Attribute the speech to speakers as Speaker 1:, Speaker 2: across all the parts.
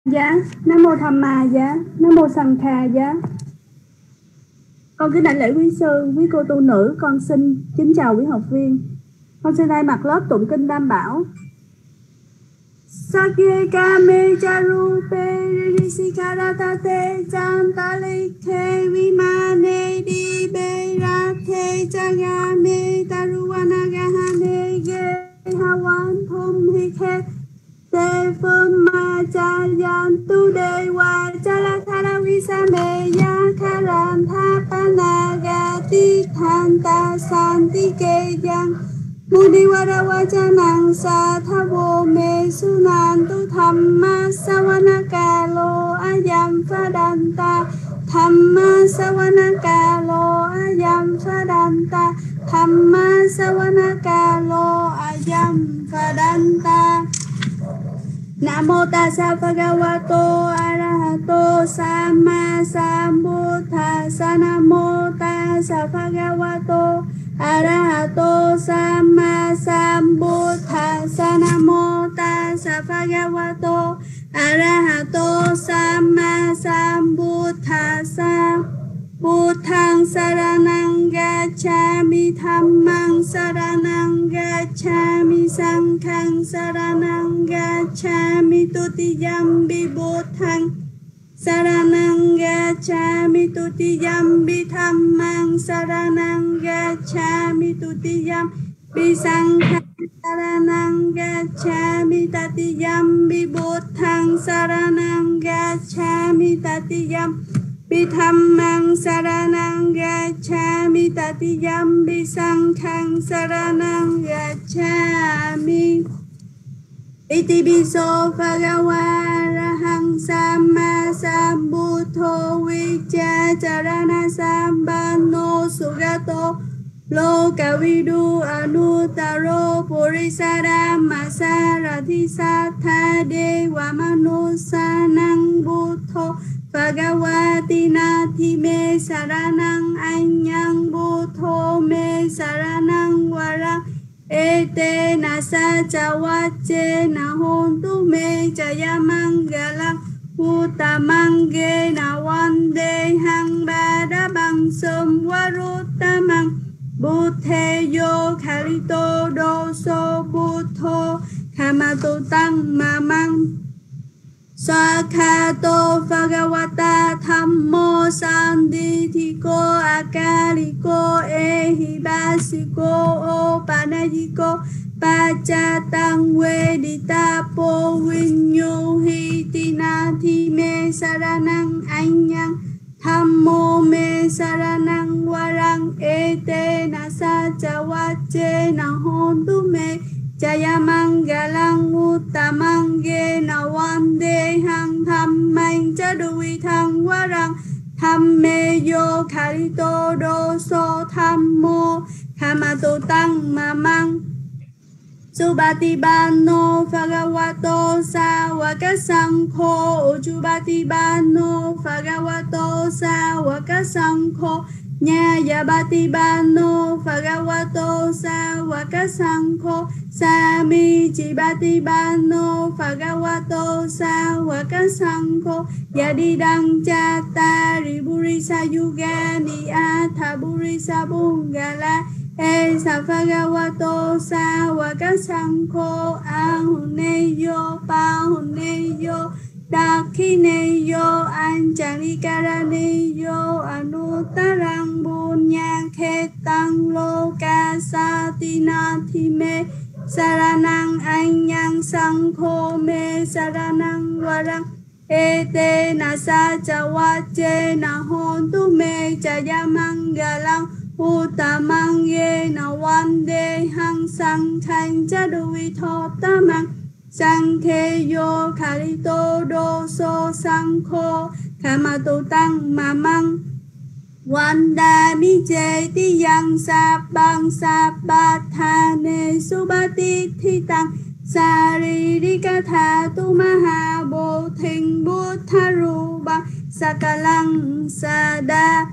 Speaker 1: Dạ, Nam mô Tham Ma Dạ, Nam mô Sanh Kha Dạ. Con kính đảnh lễ quý sư, quý cô tu nữ, con xin kính chào quý học viên. Con xin thay mặt lớp tụng kinh Tam Bảo. Sakye kame charute rishikaratate chantale ke vimane di berate chagame taruvanagahane ge hawan thum hike Te phương ma cha yan tu de wa cha la tha la vi sa me ya kha ran tha pa na ga ti than ta san ti ke yang mu di wa ra wa cha nang sa tha vô me su nan tu tham ma sa wa na ca lo a yam pha dan ta tham ma sa wa na ca lo a yam pha dan ta tham ma sa wa na ca lo a yam pha dan ta. Nam mô tassa bhagavato arahato samma sambuddhassa. Nam mô tassa bhagavato arahato samma sambuddhassa. Nam mô tassa bhagavato arahato samma sambuddhassa. Buddhaṃ saranang gacchāmi, Dhammāṃ saranang gacchāmi, Saṅghāṃ saranang gacchāmi, Tutiyampi Buddhaṃ saranang gacchāmi, Tutiyampi Dhammāṃ saranang gacchāmi, Tutiyampi Saṅghāṃ saranang gacchāmi, Tatiyampi Buddhaṃ saranang gacchāmi, Tatiyampi Dhammāṃ saranang gacchāmi, Tatiyampi Saṅghāṃ saranang gacchāmi. Iti piso bhagava arahang samma sambuddho vicca charana sambanno sugato lokavidu anuttaro purisarama sarati sattha dewa manusanang buddho Bhagavati nati me saranang anyang buddho me saranang warang ete nasa chawache na hontu me jayamangalang uttamange na wande hang badabang samvaruttamang buddhe yo khalito doso buddho kamato tang mamang Sakhato Bhagavata Dhammo Sandithiko Akaliko Ehibasiko Opanayiko Pachatang Veditapo Vinyuhiti Nati Me Saranang Anyang Dhammo Me Saranang Warang Ete Nasa Chawache Nahontu Me Jayamangalang uttamange na wande hang dhammang chaduvi thang warang dhamme yo khalito doso dhammo khamato tang mamang Subati bano bhagavato sāvaka saṅkho Ujubati bano bhagavato sāvaka saṅkho Nyayabati bano bhagavato sāvaka saṅkho Sami Jibati bano bhagavato sāvaka saṅkho Yadidang cattari burisa yugani atha burisa bungala Esa bhagavato sāvaka saṅkho Ahuneyo pahuneyo Dakhineyo Ancalikaraneyo Anuttarang bunyang khetang loka satinati me Saranang anyang saṅkho me saranang warang Ete nasa chawache na hontu me jayamangalang uttamange na wande hang saṅghāṃ chaduvi thotamang Saṅkhe yo khalito doso saṅkho khamato tang mamang Wanda mi cheti yang sabang sabathane subati thitang Saririka thatu mahabodhiṃ buddharubang Sakalang sada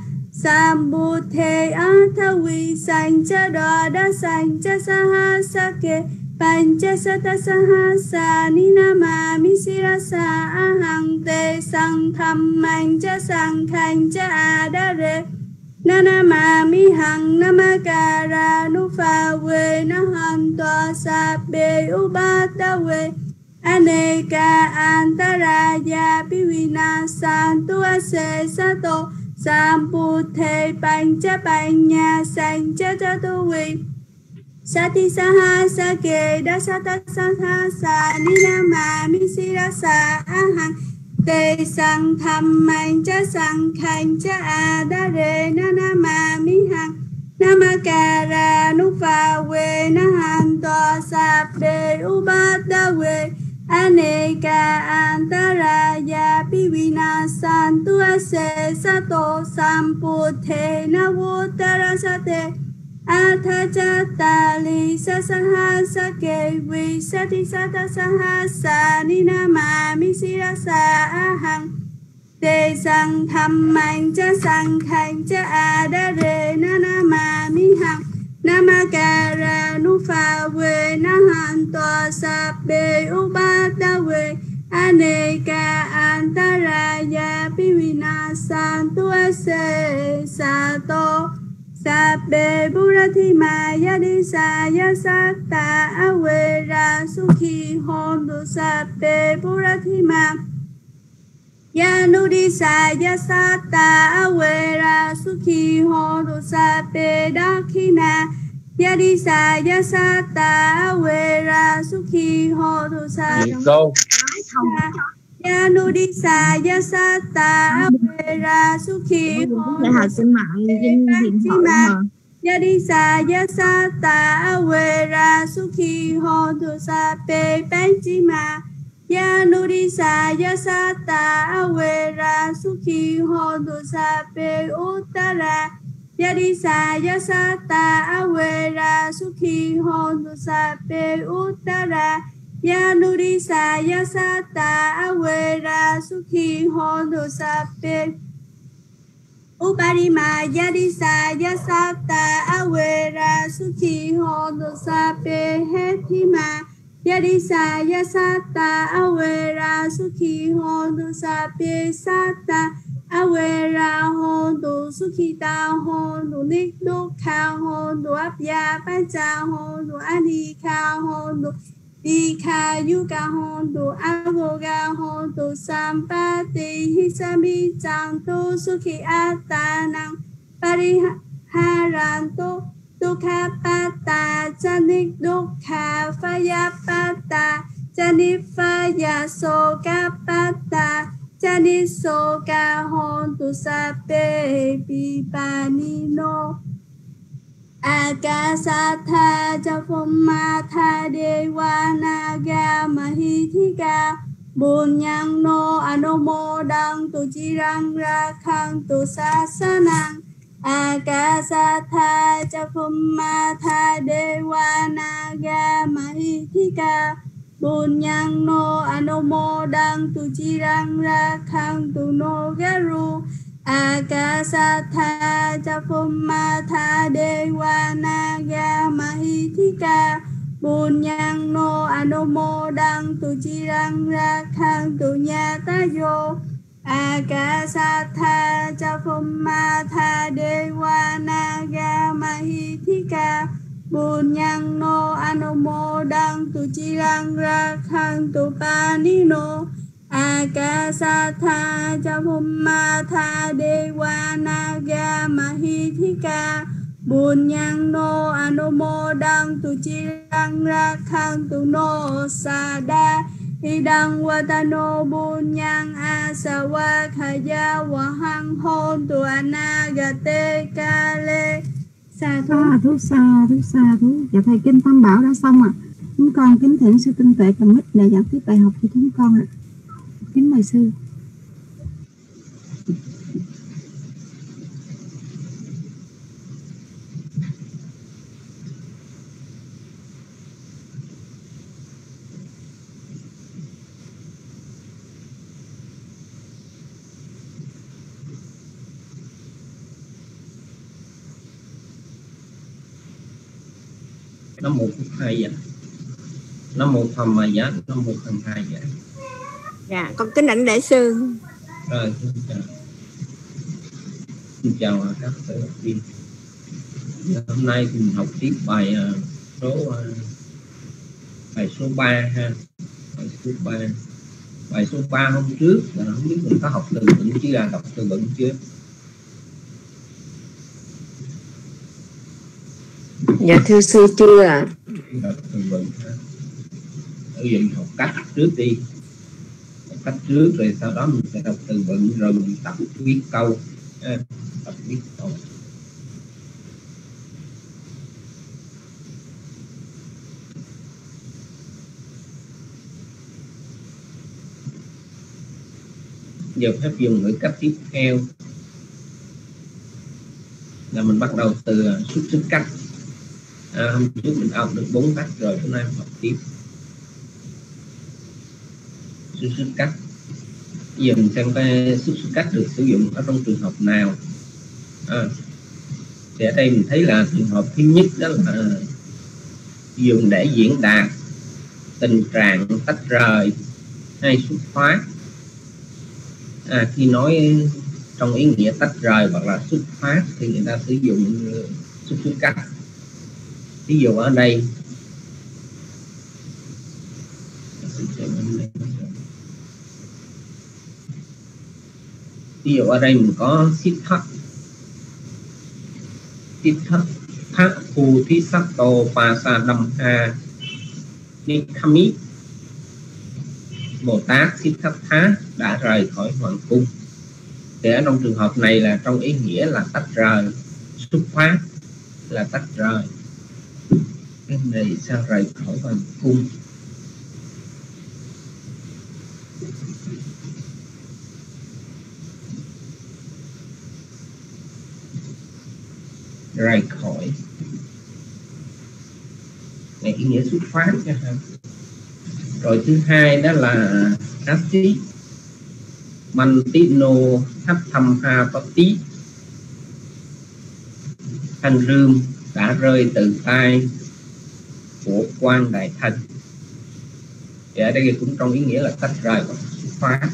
Speaker 1: Sambuddhe athavi sañca đoa đa sañca saha sake Panchasattasahasa ninamami sirasa ahang te sang thammang cha sankhang cha adare nanamami hằng namakara nufa we nahan toa sabbe ubatawe aneka antaraya piwinasantu ase sato samputhe pancha panya sancha chatuwi Sati sahasa ke dasata sahasa ninamami sirasa ahang te sang thammang cha sankhang cha adare nanamami hằng namakara nufa we nahan toa sabbe ubatawe aneka antaraya piwinasantu ase sato samputhe navutarasate Athachatali sasahasa kevi sati sata sahasa ninamami sirasa ahang te sang thammang cha sankhang cha adare nanamami hằng namakara nufa we nahan toa sabbe ubatawe aneka antaraya piwinasantu ase sato Sabbe Burathima Yadisaya Sakta Awera Sukhi Hondu Sabbe Burathima Yanudisaya Sakta Awera Sukhi Hondu Sabbe Dakhina Yadisaya Sakta Awera Sukhi Hondu Sabbe Yanudisaya Sakta Awera Sukhi Yadisaya Sakta Awera Sukhi Hondu Sabbe Panchima Yanudisaya Sakta Awera Sukhi Hondu Sabbe Uttara Yadisaya Sakta Awera Sukhi Hondu Sabbe Uttara Yanudisaya Sakta Awera Sukhi Hondu Sabbe Uparima Yadisaya Sakta Awera Sukhi Hondu Sabbe Hethima Yadisaya Sakta Awera Sukhi Hondu Sabbe Sakta Awera Hondu Sukhita Hondu Nikdukha Hondu Abhya Pancha Hondu Adhika Hondu Dikha Yuka Hondu Avoga Hondu Sampati Hisami Chantu Sukhi Attanang Pariharantu Dukha Pata Chanik Dukha Phaya Pata Chanik Phaya Soka Pata Chanik Soka Hondu Sabbe Pipanino Akasatha Japhumatha Devanaga Mahithika Bunyang no Anumodang Tu Chirang Rakhang Tu Sasanang Akasatha Japhumatha Devanaga Mahithika Bunyang no Anumodang Tu Chirang Rakhang Tu Nogaru Akasatha Japhumatha Devanaga Mahithika Bunyang no Anumodang Tu Chirang Rakhang Tu Nyatayo Akasatha Japhumatha Devanaga Mahithika Bunyang no Anumodang Tu Chirang Rakhang Tu Panino Akasatha Japhumatha Devanaga Mahithika Bunyang no Anumodang Tu Chirang Rakhang Tu No Sada Idang Watano Bunyang Asawa Khaya Wahang Hôn Tu Anagate Kale. Sa thú. Dạ thầy Kinh Tam Bảo đã xong ạ. Chúng con kính thỉnh sư Tinh Tuệ cầm mic để giảng tiếp bài học cho chúng con ạ. Kính mời sư.
Speaker 2: Nó 1, 2 vậy. Nam mô Tham Ma Giá, Nam mô Tham Hai Giá.
Speaker 1: Dạ, con kính đảnh lễ sư.
Speaker 2: Rồi, xin chào các học viên. Hôm nay thì mình học tiếp bài số 3 ha. Bài số 3 hôm trước là không biết mình có học từ vựng chưa, đọc từ vựng chưa?
Speaker 1: Dạ thưa sư chưa ạ.
Speaker 2: Đọc từ vựng ha. Ở vậy học cách trước đi. Học cách trước rồi sau đó mình sẽ đọc từ vựng rồi mình tập viết câu. Tập viết câu. Giờ phép dùng ngữ cách tiếp theo là mình bắt đầu từ xuất xứ cách. Hôm trước mình học được 4 cách rồi, hôm nay mình học tiếp xuất xứ cách. Bây giờ mình xem cái xuất xứ cách được sử dụng ở trong trường hợp nào. Thì ở đây mình thấy là trường hợp thứ nhất đó là dùng để diễn đạt tình trạng tách rời hay xuất phát. Khi nói trong ý nghĩa tách rời hoặc là xuất phát thì người ta sử dụng xuất xứ cách. Ví dụ ở đây mình có Siddhartha Phu Thí Sắc Tô Pa Sa Đâm Ha Nikami. Bồ Tát Siddhartha đã rời khỏi hoàng cung. Thì ở trong trường hợp này là trong ý nghĩa là tách rời, xuất phát là tách rời. Cái này sao rời khỏi hoàng cung? Rời khỏi này ý nghĩa xuất phát nha. Rồi thứ hai đó là Asti Mantino Thắp Thăm Ha Pati. Thanh rương đã rơi từ tay của quan đại thần. Thì ở đây cũng trong ý nghĩa là tách rời và xuất phát.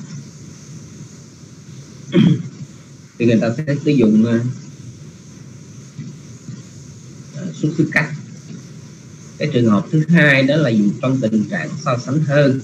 Speaker 2: Thì người ta sẽ sử dụng xuất xứ cách. Cái trường hợp thứ hai đó là dùng trong tình trạng so sánh hơn.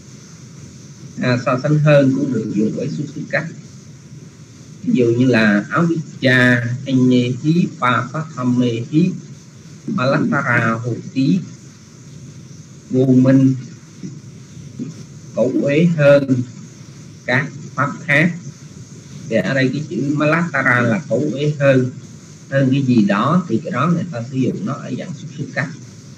Speaker 2: So sánh hơn cũng được dùng với xuất xứ cách. Ví dụ như là áo bích cha anh nhê hí pa phát thăm mê hí malatara hồ tí vô minh cổ uế hơn các pháp khác. Thì ở đây cái chữ malatara là cổ uế hơn cái gì đó, thì cái đó người ta sử dụng nó ở dạng xuất xứ cách.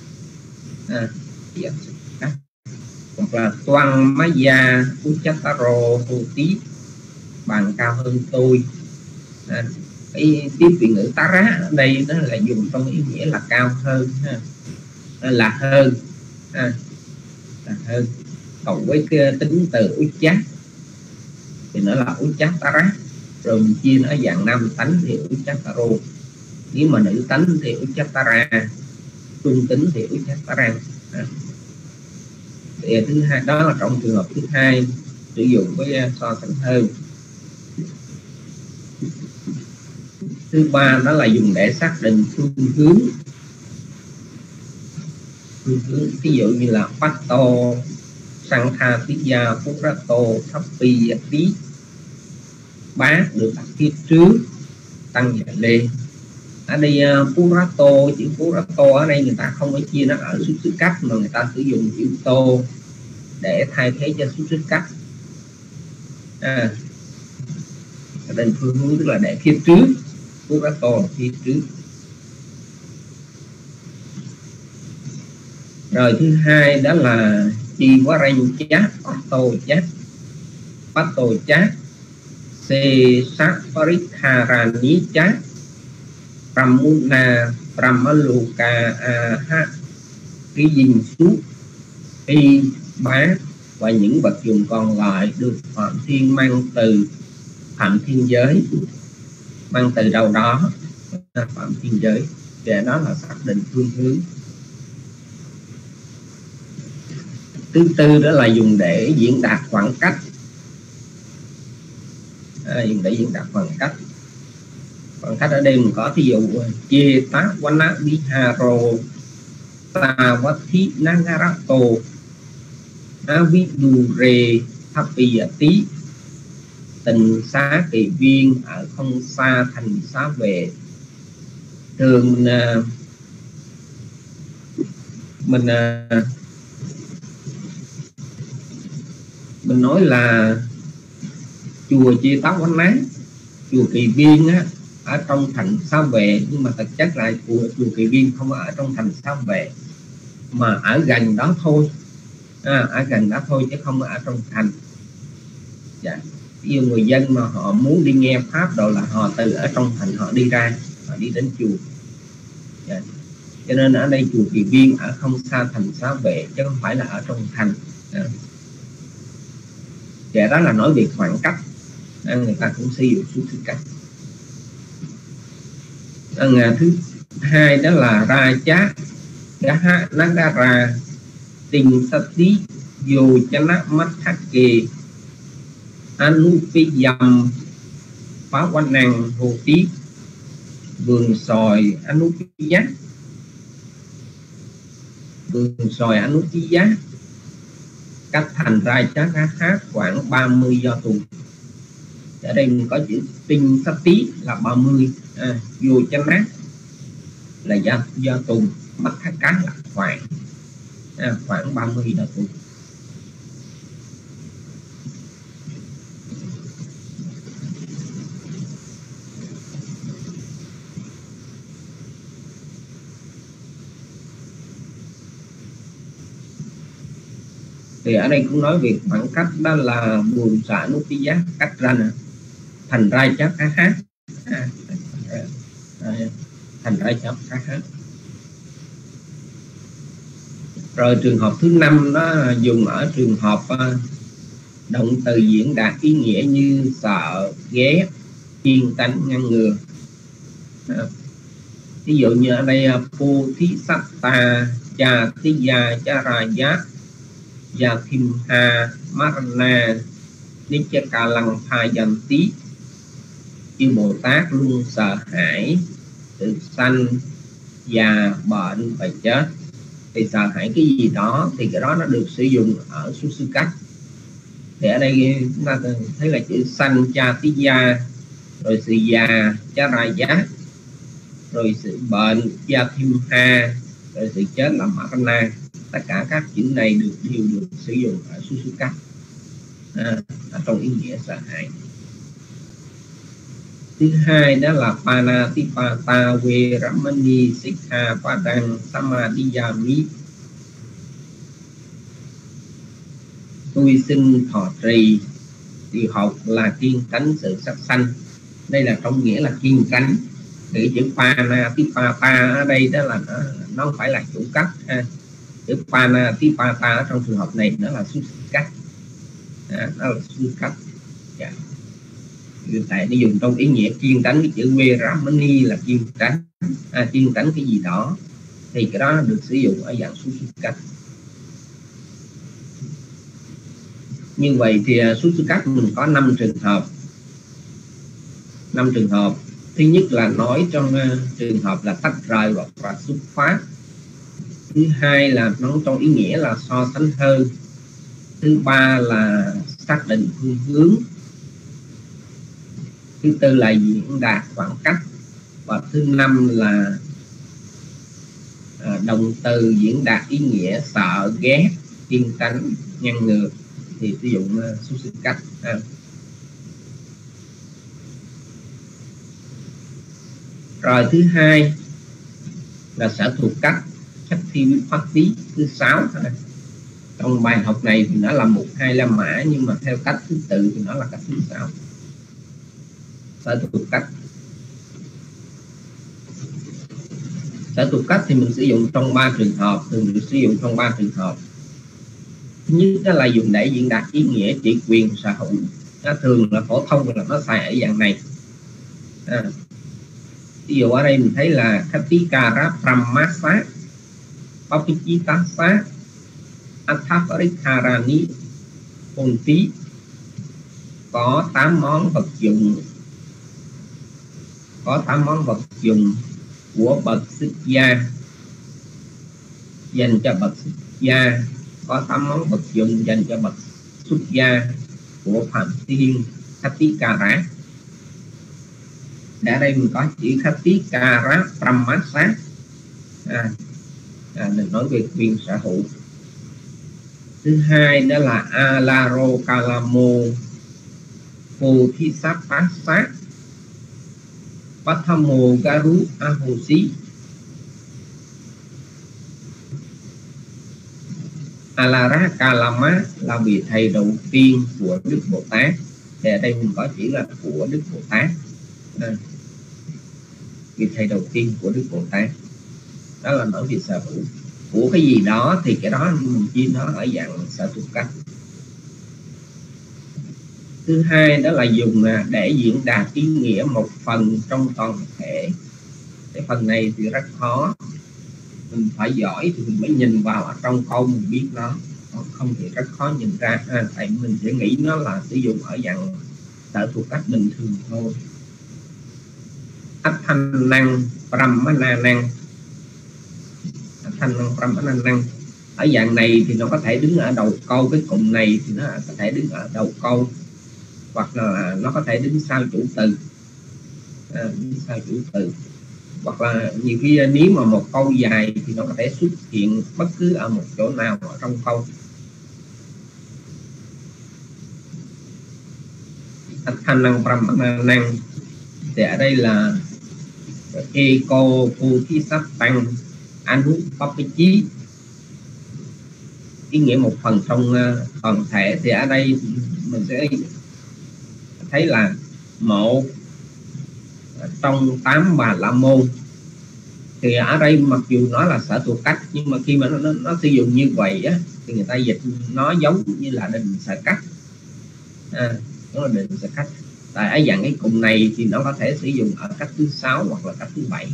Speaker 2: Dạng xuất xứ cách. Hoặc là toan maya uchataro hồ tí, bàn cao hơn tôi. Cái tiếp vị ngữ tara ở đây nó là dùng trong ý nghĩa là cao hơn, là hơn, là hơn. Cộng với cái tính từ uchat thì nó là uchatara. Rồi mình chia nó dạng nam tánh thì uchataro, nếu mà nữ tánh thì uchatara, trung tính thì uchatara. Thì thứ hai đó là trong trường hợp thứ hai sử dụng với so sánh hơn. Thứ ba đó là dùng để xác định phương hướng. Ví dụ như là Patto Sangha Tiya Purato Thappi Tí, bá được đặt phía trước, tăng và lên. Ở đây Purato, chữ Purato ở đây người ta không có chia nó ở xuất xứ cách, mà người ta sử dụng chữ tô để thay thế cho xuất xứ cách. Ở đây phương hướng tức là để phía trước, Purato là phía trước. Rồi thứ hai đó là chi quá ranh chát, Patto chát, se sát parikharani chát, Pramuna Pramaluka ha cái dinh suốt y bá. Và những vật dụng còn lại được Phạm Thiên mang từ Phạm Thiên giới, mang từ đâu đó Phạm Thiên giới, để đó là xác định phương hướng. Thứ tư đó là dùng để diễn đạt khoảng cách. Dùng để diễn đạt khoảng cách. Khoảng cách ở đây mình có thí dụ chê tá wana viharo tavathi nagarato avidure thapiyati, tình xá kỳ viên ở không xa thành xá về. Thường mình nói là chùa Chê Tá Quán Ná, chùa Kỳ Viên á, ở trong thành Xá Vệ, nhưng mà thực chất là chùa Kỳ Viên không ở trong thành Xá Vệ mà ở gần đó thôi, ở gần đó thôi chứ không ở trong thành. Dạ. Ví dụ người dân mà họ muốn đi nghe pháp đồ là họ từ ở trong thành họ đi ra, họ đi đến chùa. Dạ. Cho nên ở đây chùa Kỳ Viên ở không xa thành Xá Vệ chứ không phải là ở trong thành. Dạ, đó là nói về khoảng cách. Người ta cũng sử dụng số thứ cách. Thứ hai đó là ra chá gaha nagara tình sati yo chana mathake anupiyam phá quan năng hồ tí vườn sòi anupiya. Vườn sòi anupiya cách thành ra chá gaha khoảng 30 do tuần. Ở đây mình có chữ tinh sắp tí là 30, vô chánh nát là do tuần, mắt thác cá là khoảng 30 do tuần. Thì ở đây cũng nói về khoảng cách, đó là buồn xả nút tí giá cách ra nè, thành ra chắc cá hát, thành ra chắc cá hát. Rồi trường hợp thứ 5 đó dùng ở trường hợp động từ diễn đạt ý nghĩa như sợ, ghé, kiên tánh, ngăn ngừa. Ví dụ như ở đây Bodhisatta cha tiya charaya yathimha marana nichakalang phayanti, chư Bồ Tát luôn sợ hãi sự sanh, già, bệnh và chết. Thì sợ hãi cái gì đó thì cái đó nó được sử dụng ở số sư cách. Thì ở đây chúng ta thấy là chữ sanh cha tiya, rồi sự già cha raya, rồi sự bệnh yathimha, rồi sự chết là marana. Tất cả các chữ này đều được sử dụng ở số sư cách ở trong ý nghĩa sợ hãi. Thứ hai đó là panatipata veramani sikha padang samadhiyami, tôi xin thọ trì thì học là kiêng cánh sự sát sanh. Đây là trong nghĩa là kiêng cánh. Thì chữ panatipata ở đây đó là nó không phải là chủ cách. Chữ panatipata trong trường hợp này nó là xuất cách, nó là xuất cách. Yeah. Tại nó dùng trong ý nghĩa kiêng tánh, cái chữ veramani là kiêng tánh, kiêng tánh cái gì đó, thì cái đó được sử dụng ở dạng số xuất cách. Như vậy thì số xuất cách mình có 5 trường hợp. 5 trường hợp. Thứ nhất là nói trong trường hợp là tách rời hoặc là xuất phát. Thứ hai là nói trong ý nghĩa là so sánh hơn. Thứ ba là xác định phương hướng. Thứ tư là diễn đạt khoảng cách. Và thứ năm là động từ diễn đạt ý nghĩa sợ, ghét, kiêng cánh, ngăn ngừa, thì sử dụng số sự cách. Rồi thứ hai là sở thuộc cách, cách thi phát tí. Thứ 6 trong bài học này thì nó là 1, 2, 5 mã, nhưng mà theo cách thứ tự thì nó là cách thứ 6. Sở thuộc cách. Sở thuộc cách thì mình sử dụng trong 3 trường hợp, thường được sử dụng trong 3 trường hợp. Thứ nhất đó là dùng để diễn đạt ý nghĩa chỉ quyền sở hữu. Nó thường là phổ thông là nó xài ở dạng này. Ví dụ ở đây mình thấy là Khatikara Brahmasa, Papichitasa, Athaparikharani Hồn Tí có 8 món vật dụng, có 8 món vật dụng của bậc xuất gia, dành cho bậc xuất gia, có 8 món vật dụng dành cho bậc xuất gia của Phạm Thiên Khatikara. Ở đây mình có chữ Khatikara Brahmasa, mình nói về quyền sở hữu. Thứ hai đó là Alaro Kalamo Bodhisattvasa Pathamo Garu Ahosi. Alara Kalama là vị thầy đầu tiên của Đức Bồ Tát. Thì ở đây mình có chỉ là của Đức Bồ Tát, vị thầy đầu tiên của Đức Bồ Tát. Đó là nói về sở hữu của cái gì đó, thì cái đó mình chia nó ở dạng sở thuộc cách. Thứ hai đó là dùng để diễn đạt ý nghĩa một phần trong toàn thể. Cái phần này thì rất khó, mình phải giỏi thì mình mới nhìn vào ở trong câu mình biết nó, không thì rất khó nhìn ra. Tại mình sẽ nghĩ nó là sử dụng ở dạng sở thuộc cách bình thường thôi. Thanh năng Brahmana năng, thanh năng Brahmana năng ở dạng này thì nó có thể đứng ở đầu câu, cái cụm này thì nó có thể đứng ở đầu câu, hoặc là nó có thể đứng sau chủ từ, đứng sau chủ từ, hoặc là nhiều khi nếu mà một câu dài thì nó có thể xuất hiện bất cứ ở một chỗ nào ở trong câu. Thanh năng Brahmana năng thì ở đây là Eko Bodhisattvang Anupapichi, ý nghĩa một phần trong toàn thể. Thì ở đây mình sẽ thấy là một trong 8 Bà La Môn. Thì ở đây mặc dù nó là sở thuộc cách, nhưng mà khi mà nó sử dụng như vậy á, thì người ta dịch nó giống như là định sở cách, nó là định sở cách. Tại ở dạng cái cụm này thì nó có thể sử dụng ở cách thứ 6 hoặc là cách thứ 7,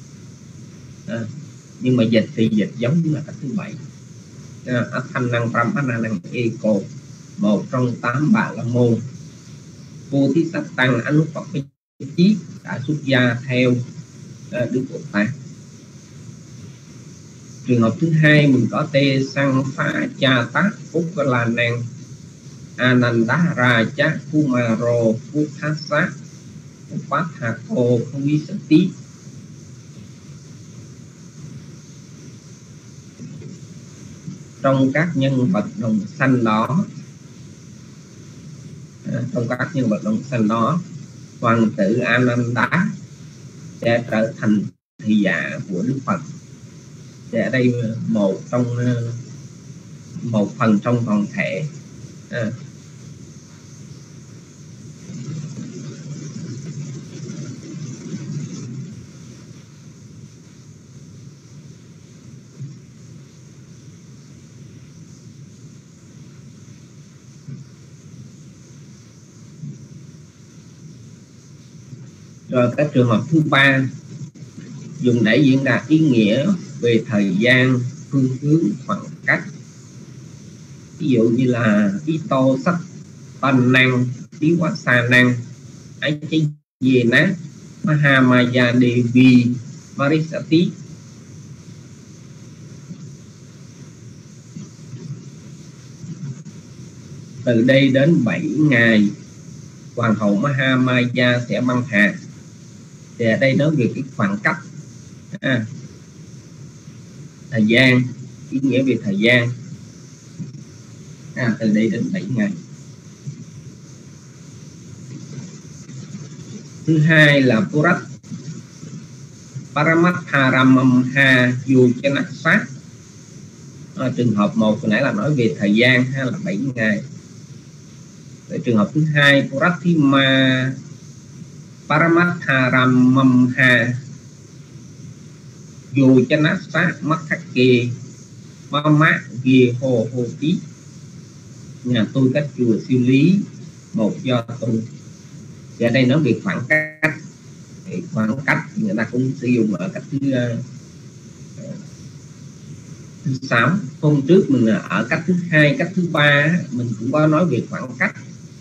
Speaker 2: nhưng mà dịch thì dịch giống như là cách thứ 7. Thanh năng Brahmana năng Eko, một trong 8 Bà La Môn. Bodhisattvang Anupapichi đã xuất gia theo Đức Bồ Tát. Trường hợp thứ hai mình có Tê Sang Phá Cha Tát Phúc La Năng Ananda Raja Kumaro Puthasa Upathako Khavisati. Trong các nhân vật đồng sanh đó, trong các nhân vật đồng sanh đó, hoàng tử Ananda sẽ trở thành thị giả của Đức Phật. Thì ở đây một phần trong toàn thể. Rồi các trường hợp thứ ba dùng để diễn đạt ý nghĩa về thời gian, phương hướng, khoảng cách. Ví dụ như là Ito Sắc Pan Năng, Tí Quá Sa Năng, Ái Chế Dê Nát, Mahamaya Devi, Marisati. Từ đây đến 7 ngày Hoàng hậu Mahamaya sẽ băng hà. Thì ở đây nói về cái khoảng cách, thời gian, ý nghĩa về thời gian, từ đây đến 7 ngày. Thứ hai là Purat Paramatharamamha Yujanasa. Trường hợp một hồi nãy là nói về thời gian hay là 7 ngày. Trường hợp thứ hai Purathima Paramatharamamha Yujanasa Makhake Mama Ghê Hồ Hồ Tí. Nhà tôi cách chùa Siêu Lý, một do tôi. Thì ở đây nói về khoảng cách. Thì khoảng cách người ta cũng sử dụng ở cách thứ thứ 6. Hôm trước mình ở cách thứ 2, cách thứ 3 mình cũng có nói về khoảng cách.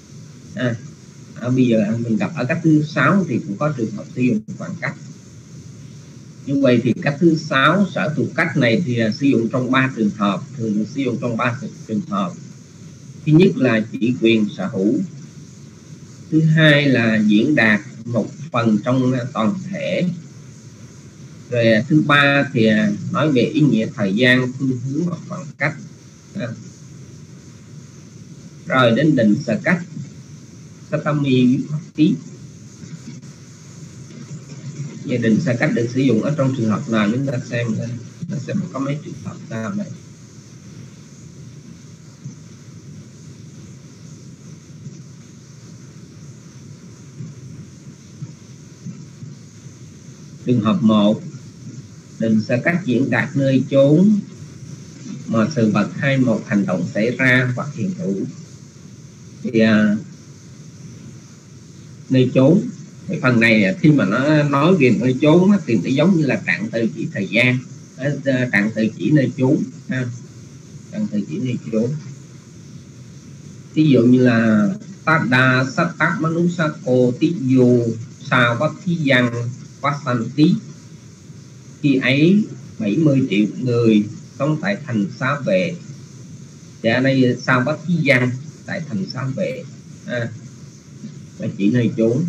Speaker 2: Bây giờ mình gặp ở cách thứ 6 thì cũng có trường hợp sử dụng khoảng cách. Như vậy thì cách thứ 6 sở thuộc cách này thì sử dụng trong 3 trường hợp, thường được sử dụng trong 3 trường hợp. Thứ nhất là chỉ quyền sở hữu. Thứ hai là diễn đạt một phần trong toàn thể. Rồi thứ ba thì nói về ý nghĩa thời gian, phương hướng và khoảng cách. Rồi đến định sở cách Satami Vipatti. Gia đình sở cách được sử dụng ở trong trường hợp nào chúng ta xem có mấy trường hợp nào này. Trường hợp 1, định sở cách diễn đạt nơi chốn mà sự vật hay một hành động xảy ra hoặc hiện hữu. Thì nơi chốn, cái phần này khi mà nó nói về nơi chốn thì nó giống như là trạng từ chỉ thời gian, trạng từ chỉ nơi chốn, trạng từ chỉ nơi chốn. Ví dụ như là Tada Satak Manusako Tiyo Savatiyan Vasanti. Khi ấy 70 triệu người sống tại thành Xá Vệ. Thì ở đây Savatiyan tại thành Xá Vệ là chỉ nơi chốn.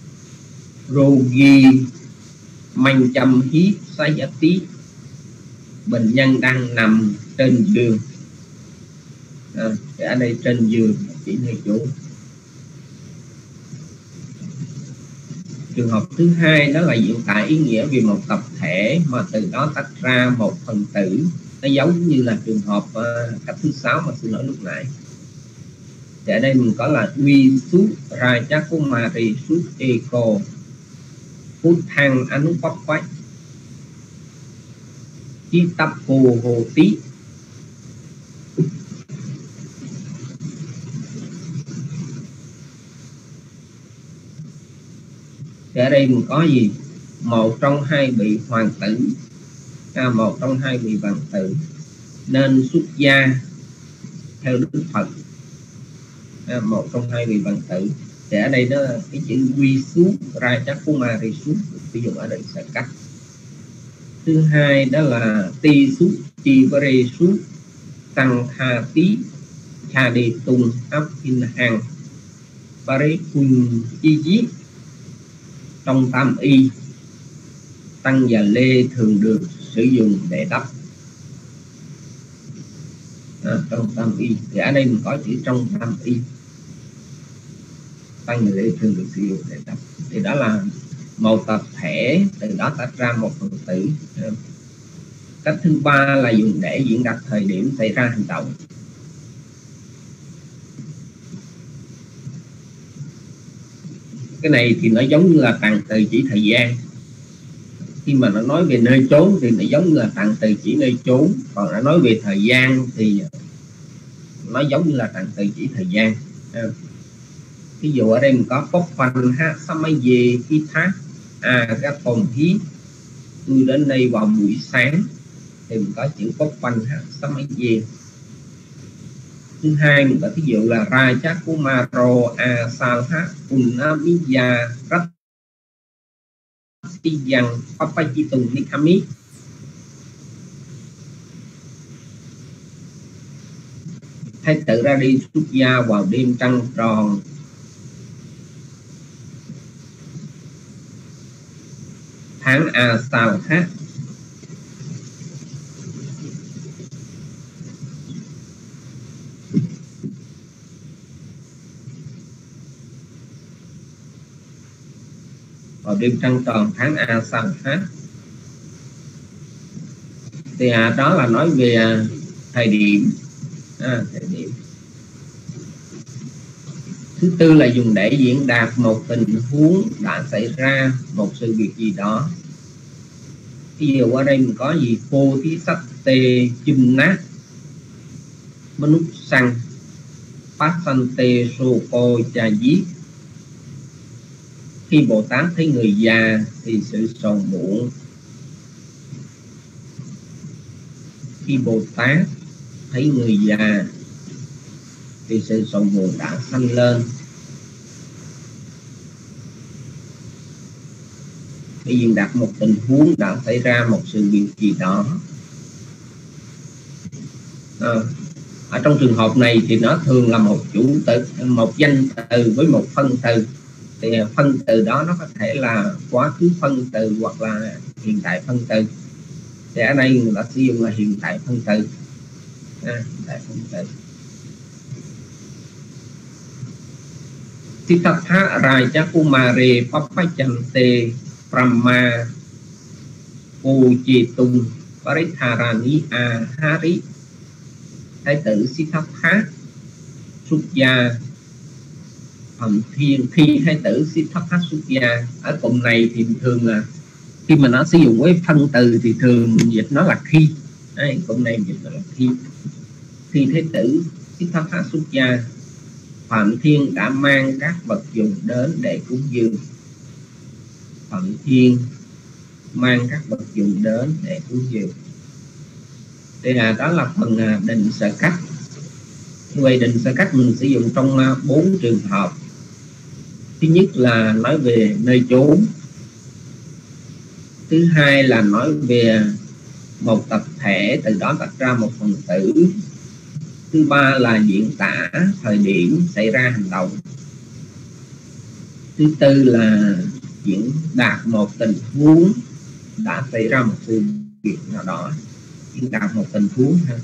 Speaker 2: Rogi Manh Châm Hí Sayati, bệnh nhân đang nằm trên giường. Thì ở đây trên giường chỉ nơi chốn. Trường hợp thứ hai đó là diễn tả ý nghĩa về một tập thể mà từ đó tách ra một phần tử. Nó giống như là trường hợp cách thứ 6 mà xin lỗi lúc nãy. Thì ở đây mình có là uy sút Rajakumari sút eko Phút thăng Anupapách Chi tập hồ hồ tí. Thì ở đây mình có gì? Một trong hai vị hoàng tử, một trong hai vị hoàng tử nên xuất gia theo Đức Phật. Một trong hai vị hoàng tử. Thì ở đây nó cái chữ quy xuất Rajakumari xuất sử dụng ở đây sẽ cách. Thứ hai đó là ti xuất chi vare xuất tăng tha tí cha đi tung áp in hàng vare kun chi giết. Trong tam y, tăng và lê thường được sử dụng để đắp. Trong tam y thì ở đây mình có chữ trong tam y, tăng và lê thường được sử dụng để đắp. Thì đó là một tập thể, từ đó tách ra một phần tử. Cách thứ ba là dùng để diễn đạt thời điểm xảy ra hành động. Cái này thì nó giống như là trạng từ chỉ thời gian. Khi mà nó nói về nơi chốn thì nó giống như là trạng từ chỉ nơi chốn. Còn nó nói về thời gian thì nó giống như là trạng từ chỉ thời gian. Ví dụ ở đây mình có Phốc Phanh Ha Samaye Khi Thác các phòng hí. Tôi đến đây vào buổi sáng thì mình có chữ Phốc Phanh Ha Samaye. Thứ hai mình có ví dụ là Rajakumaro Asalha Unamiya Rattiyan Papajitung Nikami. Thái tử ra đi xuất gia vào đêm trăng tròn. Tháng Asalha. Vào đêm trăng tròn tháng Asalha. Thì đó là nói về thời điểm. Thời điểm. Thứ tư là dùng để diễn đạt một tình huống đã xảy ra, một sự việc gì đó. Ví dụ ở đây mình có gì? Phô thí sắc tê chum nát Manúc Sang Phát sanh tê sô cô cha giết. Khi Bồ Tát thấy người già thì sự sầu muộn. Khi Bồ Tát thấy người già thì sự sầu buồn đã sanh lên. Khi diễn đạt một tình huống đã xảy ra một sự việc gì đó, ở trong trường hợp này thì nó thường là một chủ từ, một danh từ với một phân từ. Thì phân từ đó nó có thể là quá khứ phân từ hoặc là hiện tại phân từ. Thì ở đây người ta sử dụng là hiện tại phân từ. Hiện tại phân từ. Siddhartha Raja Kumare Papachante Brahma Pujitung Paritharani Ahari. Thái tử Siddhartha xuất gia Phạm Thiên. Khi thái tử Siddhartha xuất gia, ở cụm này thì thường là khi mà nó sử dụng với phân từ thì thường dịch nó là khi. Đấy, cụm này dịch nó là khi. Khi thái tử Siddhartha xuất gia, Phạm Thiên đã mang các vật dụng đến để cúng dường. Phạm Thiên mang các vật dụng đến để cúng dường. Đây là đó là phần định sở cách. Như vậy định sở cách mình sử dụng trong 4 trường hợp. Thứ nhất là nói về nơi chốn. Thứ hai là nói về một tập thể, từ đó tách ra một phần tử. Thứ ba là diễn tả thời điểm xảy ra hành động. Thứ tư là diễn đạt một tình huống đã xảy ra một sự việc nào đó. Diễn đạt một tình huống ha.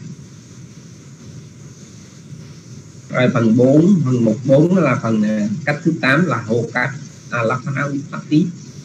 Speaker 2: Rồi phần 4, phần 1/4 là phần cách thứ 8 là hô cách, Lakhana Vipatti.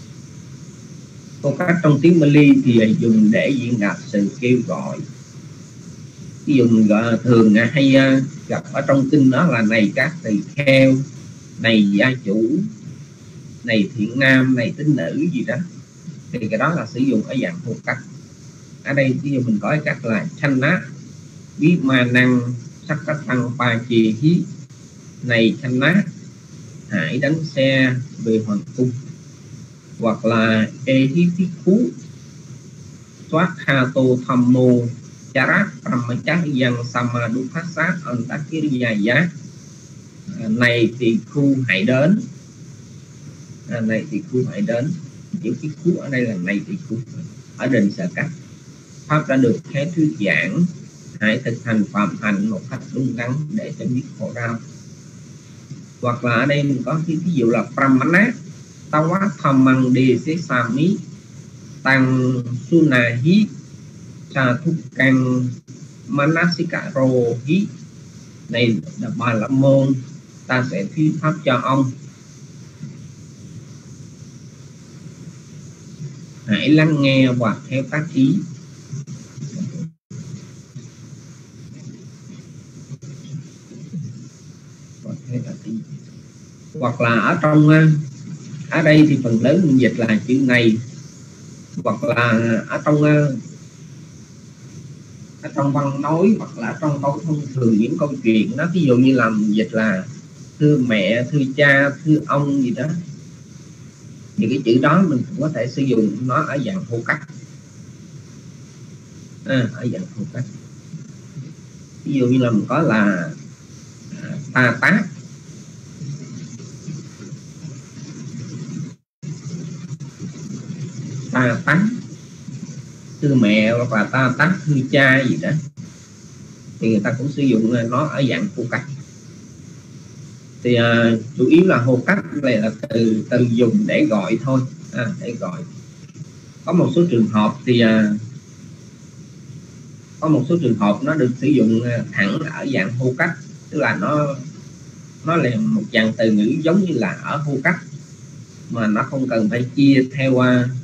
Speaker 2: Hô cách trong tiếng Pali thì dùng để diễn đạt sự kêu gọi. Ví dụ mình gọi thường hay gặp ở trong kinh đó là này các tỳ kheo, này gia chủ, này thiện nam, này tín nữ gì đó. Thì cái đó là sử dụng ở dạng hô cách. Ở đây ví dụ mình có cách là Channa Bí Ma Năng Sắc Cách Tăng Pa Chì Hí. Này Channa, hãy đánh xe về hoàng cung. Hoặc là E Hí Thí Khú Thoát Kha Tô Tham Mô Charat Brahmacharyan Samadukasa Antakiriyaya. Này thì khu hãy đến. Này thì khu hãy đến. Chữ cái khu ở đây là này thì khu. Ở định sở cách, pháp đã được khé thuyết giảng, hãy thực hành phạm hạnh một cách đúng đắn để chấm dứt khổ đau. Hoặc là ở đây mình có cái ví dụ là Brahmana Tawa Thamang De Se Sami Tăng Sunahi Sa Thúc Căng Manasikaro Hí. Này là Bà La Môn, ta sẽ thuyết pháp cho ông. Hãy lắng nghe hoặc theo tác ý. Hoặc là ở trong ở đây thì phần lớn mình dịch là chữ này. Hoặc là ở trong văn nói, hoặc là trong câu thông thường những câu chuyện đó, ví dụ như là mình dịch là thưa mẹ, thưa cha, thưa ông gì đó, thì cái chữ đó mình cũng có thể sử dụng nó ở dạng hô cách. Ở dạng hô cách. Ví dụ như là mình có là ta tác. Ta tác thưa mẹ, hoặc là ta tác thưa cha gì đó, thì người ta cũng sử dụng nó ở dạng hô cách. Thì chủ yếu là hô cách này là từ dùng để gọi thôi, để gọi. Có một số trường hợp thì có một số trường hợp nó được sử dụng thẳng ở dạng hô cách, tức là nó là một dạng từ ngữ giống như là ở hô cách, mà nó không cần phải chia theo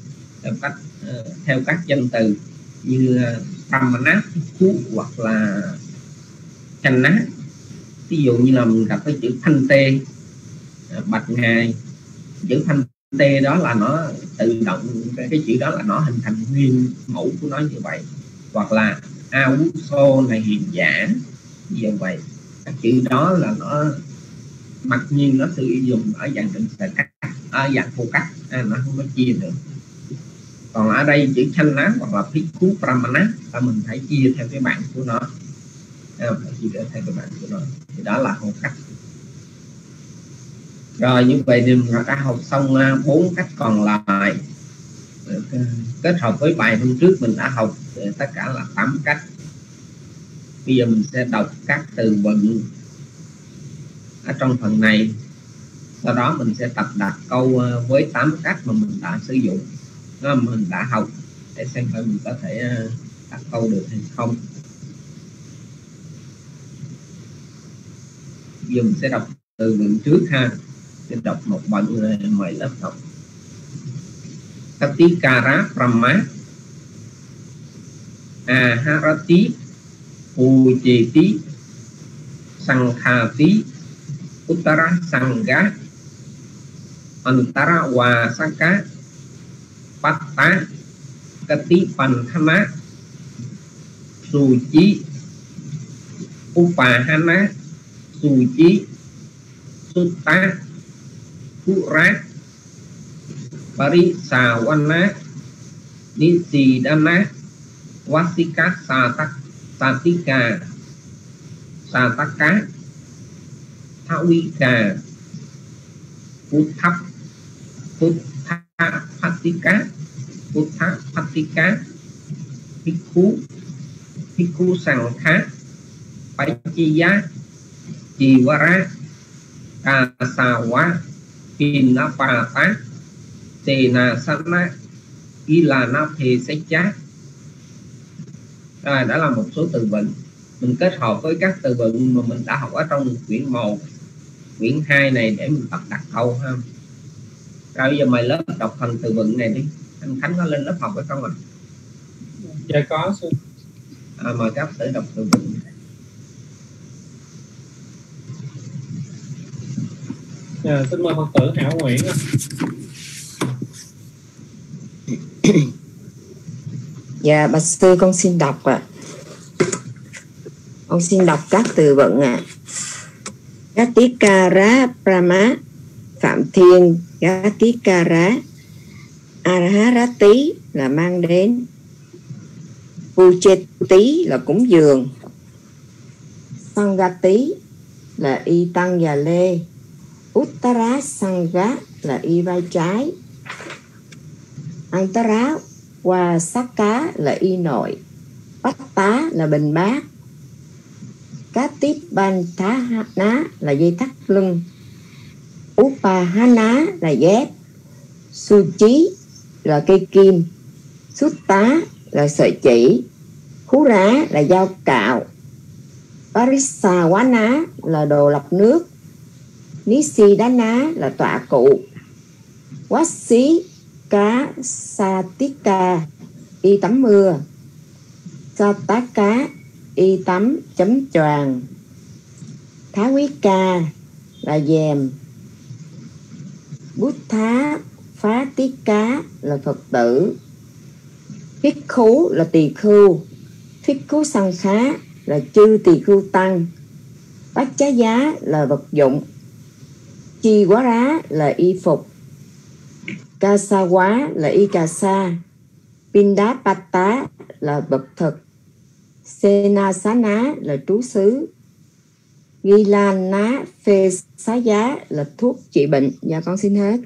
Speaker 2: các danh từ như Brahmana, Phú hoặc là Channa. Ví dụ như là mình gặp cái chữ thanh tê, bạch ngài, chữ thanh tê đó là nó tự động, cái chữ đó là nó hình thành nguyên mẫu của nó như vậy. Hoặc là Avuso này hiền giả như vậy. Các chữ đó là nó mặc nhiên nó sử dụng ở dạng định sở cách, ở dạng phô cách, nó không có chia được. Còn ở đây chữ Channa hoặc là Bhikkhu Pramana là mình phải chia theo cái bảng của nó, phải chia theo cái bảng của nó. Thì đó là một cách. Rồi như vậy thì mình đã học xong 4 cách còn lại. Kết hợp với bài hôm trước mình đã học tất cả là 8 cách. Bây giờ mình sẽ đọc các từ vựng ở trong phần này. Sau đó mình sẽ tập đặt câu với 8 cách mà mình đã sử dụng, mình đã học, để xem phải mình có thể đặt câu được hay không. Giờ mình sẽ đọc từ vựng trước ha. Sẽ đọc một bài mời lớp học. Katikara Brahma Aharati Pujeti Sankhati Uttara Sangha Antara Wasaka Patta Katipanthana Suchi Upahana Suchi Sutta Pura Parisawana Nisidana Vasika Satika Sataka Thawika Puttha Pattika Bhikkhu Sankha Pachiya Jivara Kasawa Pinapata Tena Sana Ilana Phesechá. Rồi, đó là một số từ vựng. Mình kết hợp với các từ vựng mà mình đã học ở trong quyển 1, quyển 2 này để mình tập đặt câu ha. Rồi bây giờ mời lớp đọc phần từ vựng này đi. Anh Khánh có lên lớp học hay không ạ?
Speaker 3: Dạ có.
Speaker 2: Mời các tử đọc từ vựng.
Speaker 3: Dạ, xin mời Phật tử Hảo Nguyễn.
Speaker 4: Dạ bạch sư con xin đọc ạ. Con xin đọc các từ vựng ạ. Gatikara Brahma Phạm Thiên, Gatikara Araharati là mang đến, Pujeti là cúng dường, Sangati là y tăng già lê, Uttara Sangha là y vai trái, Antara Wasaka là y nội, Patta là bình bát, Katipanthana là dây thắt lưng, Upahana là dép, Suchi là cây kim, Sutta là sợi chỉ, Khura là dao cạo, Parisawana là đồ lọc nước, Nisidana là tọa cụ, Vasika Satika y tắm mưa, Sataka y tắm chấm choàng, Thawika là dèm, Buddha Phá Tiết Cá là Phật tử, Bhikkhu là tỳ khưu, Bhikkhu Sankha là chư tỳ khưu tăng, Bát Chá Giá là vật dụng, Chi Quá Rá là y phục, Kasa Quá là y cà sa, Pindapata là vật thực, Senasana là trú xứ, Gilana Phê Xá Giá là thuốc trị bệnh. Dạ con xin hết.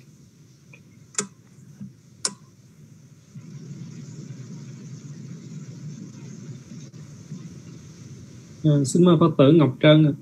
Speaker 3: Xin mời Phật tử Ngọc Trân.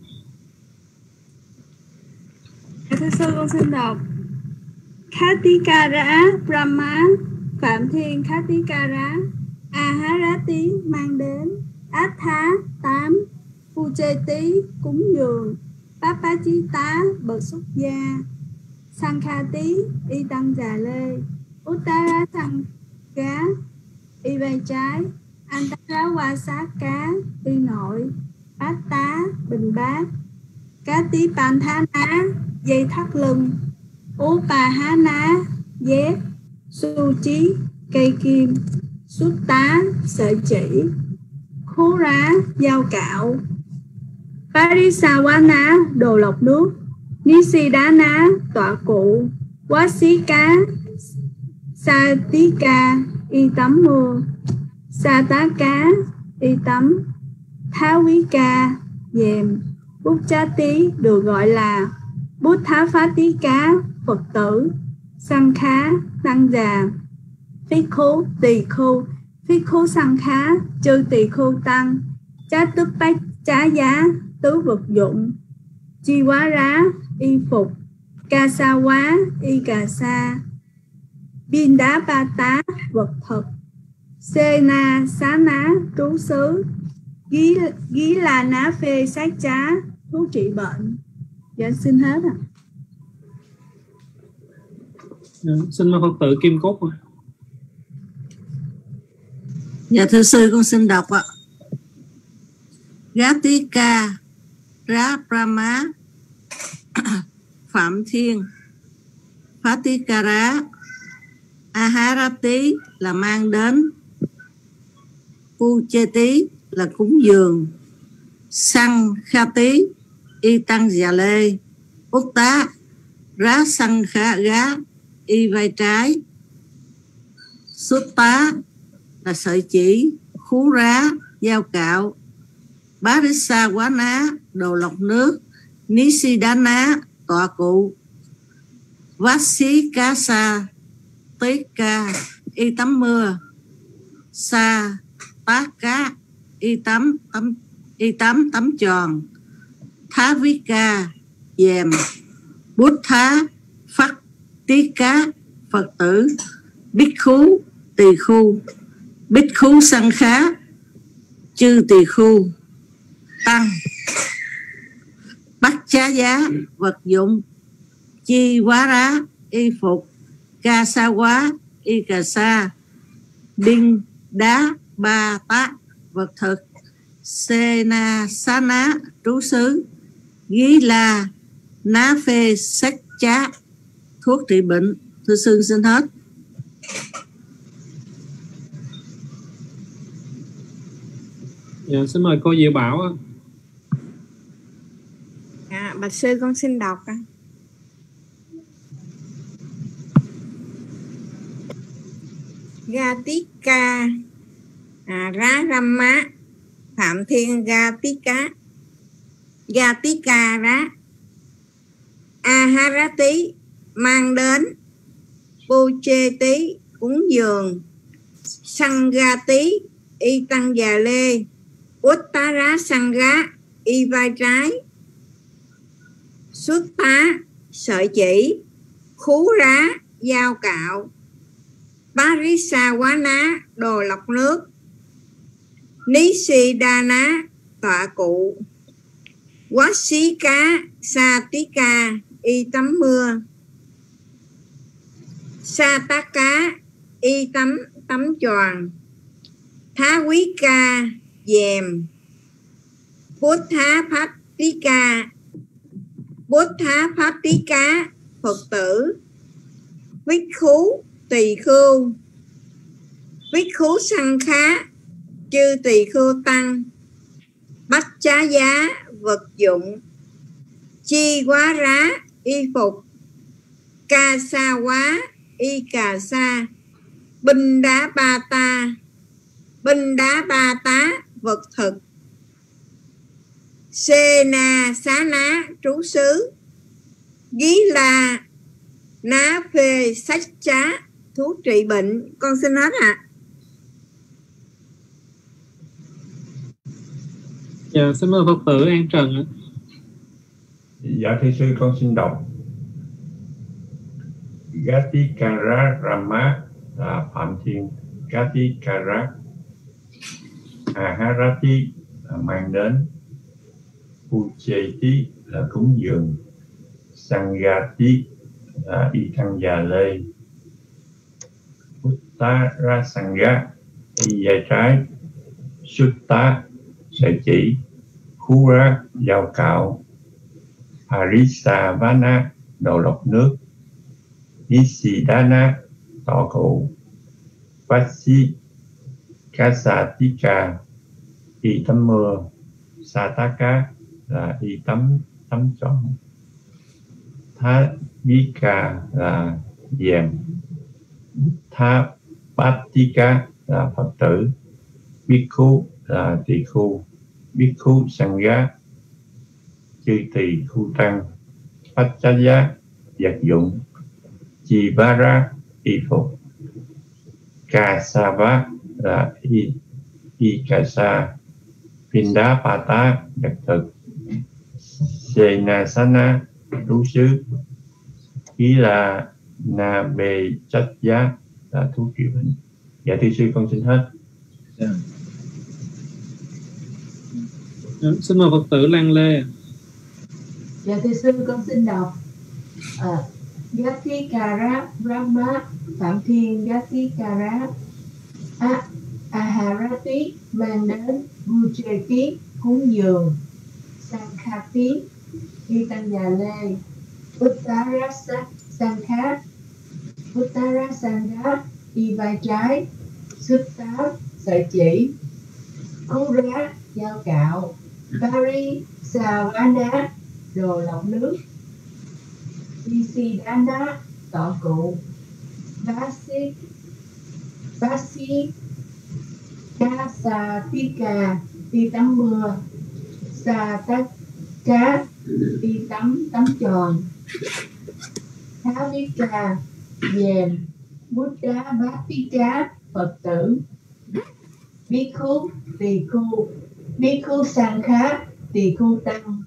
Speaker 1: Thưa sư con xin đọc. Katikara Brahma Phạm Thiên, Katikara Aharati mang đến, Atha 8 Pujeti cúng dường, Papachita bậc xuất gia, Sankhati y tăng già lê, Uttara Sangha y vai trái, Antara Wasaka y nội, Patta bình bát, Katipanthana dây thắt lưng, Upahana dép, Suchi cây kim, Sutta sợi chỉ, Khura dao cạo, Parisawana đồ lọc nước, Nisidana tọa cụ, Vasika Satika y tắm mưa, Sataka y tắm, Thávika dèm, Butchati được gọi là Buddha-phá-tí-cá Phật tử, Sang-khá tăng già, Phích-khú tỳ khưu, Phích-khú Sang-khá chư tỳ khưu tăng, Chá tức bách chá giá tứ vật dụng, Chi quá rá y phục, Ca sa quá y cà sa, Biên đá ba tá vật thực, Sê na xá ná trú xứ, Gí là ná phê sát trá thuốc trị bệnh. Dạ xin hết ạ.
Speaker 3: Xin mời Phật tử Kim Cúc.
Speaker 5: Dạ thưa sư, con xin đọc ạ. Gatika Rá Brahma Phạm Thiên, Phatikara Aharati là mang đến, Pucheti là cúng dường, Sang Khati y tăng già lê, Utta rá sang khá gá y vai trái, Sutta là sợi chỉ, khú rá dao cạo, Barisa quá ná đồ lọc nước, Nisidana tọa cụ, Vasi cá sa tí ca y tắm mưa, Sa tá cá y tắm tròn, Thávika dèm, Buddha phát tí cá Phật tử, Bhikkhu tỳ khu, Bhikkhu Sang khá chư tỳ khu tăng, Bắt chá giá vật dụng, Chi quá rá y phục, Ca sa quá y cà sa, Đinh đá ba tá vật thực, Sê na xá ná trú xứ, Gí la ná phê sách chá thuốc trị bệnh. Thưa sư xin hết.
Speaker 3: Dạ, xin mời cô Diệu Bảo.
Speaker 6: Bạch sư con xin đọc. Gatika Rá Rama Phạm Thiên Gatika Rá Aharati mang đến, Pucheti cúng dường, Sangati y tăng già lê, Uttara Sangha y vai trái, Sutta sợi chỉ, khú rá dao cạo, Parisa quá ná đồ lọc nước, Nisidana tọa cụ, Vasika Satika y tắm mưa, Sataka y tắm tròn, Thávika dèm, Buddha Phá-tí-cá Phật tử, Bhikkhu tỳ khưu, Bhikkhu Sang khá chư tỳ khưu tăng, Bách chá giá vật dụng, Chi quá rá y phục, Ca sa quá y cà sa, Binh đá ba tá vật thực, Sê na xá ná trú xứ, Gí la ná phê sách chá thuốc trị bệnh. Con xin hết ạ.
Speaker 3: Dạ, xin mời Phật tử An Trần.
Speaker 7: Dạ thưa sư, con xin đọc. Gatikara Rama là Phạm Thiên, Gatikara Aharati là mang đến, Pucheti là cúng dường, Sangati là y tăng già lê, Uttara Sangha y vai trái, Sutta sợi chỉ, khú rá dao cạo, Parisa vana đồ lọc nước, Nisidana tọa cụ, Vasi Kasatika y tắm mưa, Sataka là y tắm tròn, Thávika là dèm, Tha Patika là Phật tử, Bhikkhu là tỳ khu, Bhikkhu Sangha chư tỳ khu tăng, Pachaya vật dụng, Jivara y phục, Kasava là y kasa, Pindapata vật thực, Senasana trú xứ, ý là na bề trách giá là thuốc trị bệnh. Dạ thưa sư, con xin hết.
Speaker 3: Xin mời Phật tử Lan Lê.
Speaker 8: Dạ thưa sư, con xin đọc Yatikara Brahma Phạm Thiên Yatikara Aharati mang đến Bujeti cúng dường, Sankhati đi tăng già lê, Uttarasa Sankha Uttarasanga đi vai trái, Sutta sợi chỉ, Ura dao cạo, Pari Savana đồ lọc nước, Visidana tọa cụ, Vasi Kasatika đi tắm mưa, Sataka đi tắm tròn, Thavika dèm, Buddha Bhattika Phật tử, Bhikkhu tỳ khu, Bhikkhu Sangha tỳ khu tăng,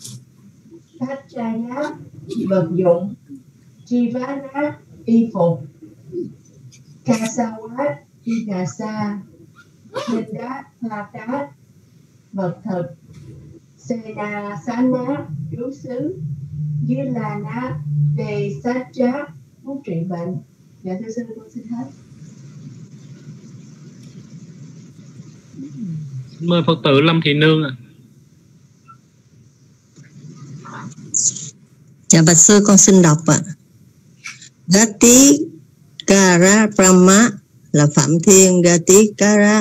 Speaker 8: Pachaya vật dụng, Jivara y phục, Kasawa y kasa, Pindapata vật thực, Senasana trú xứ, Gilana về Satcha thuốc trị bệnh. Dạ thưa sư, con xin hết.
Speaker 3: Mời Phật tử Lâm Thị Nương ạ.
Speaker 9: Dạ bạch sư, con xin đọc ạ. Gati Kara Brahma là Phạm Thiên, Gati Kara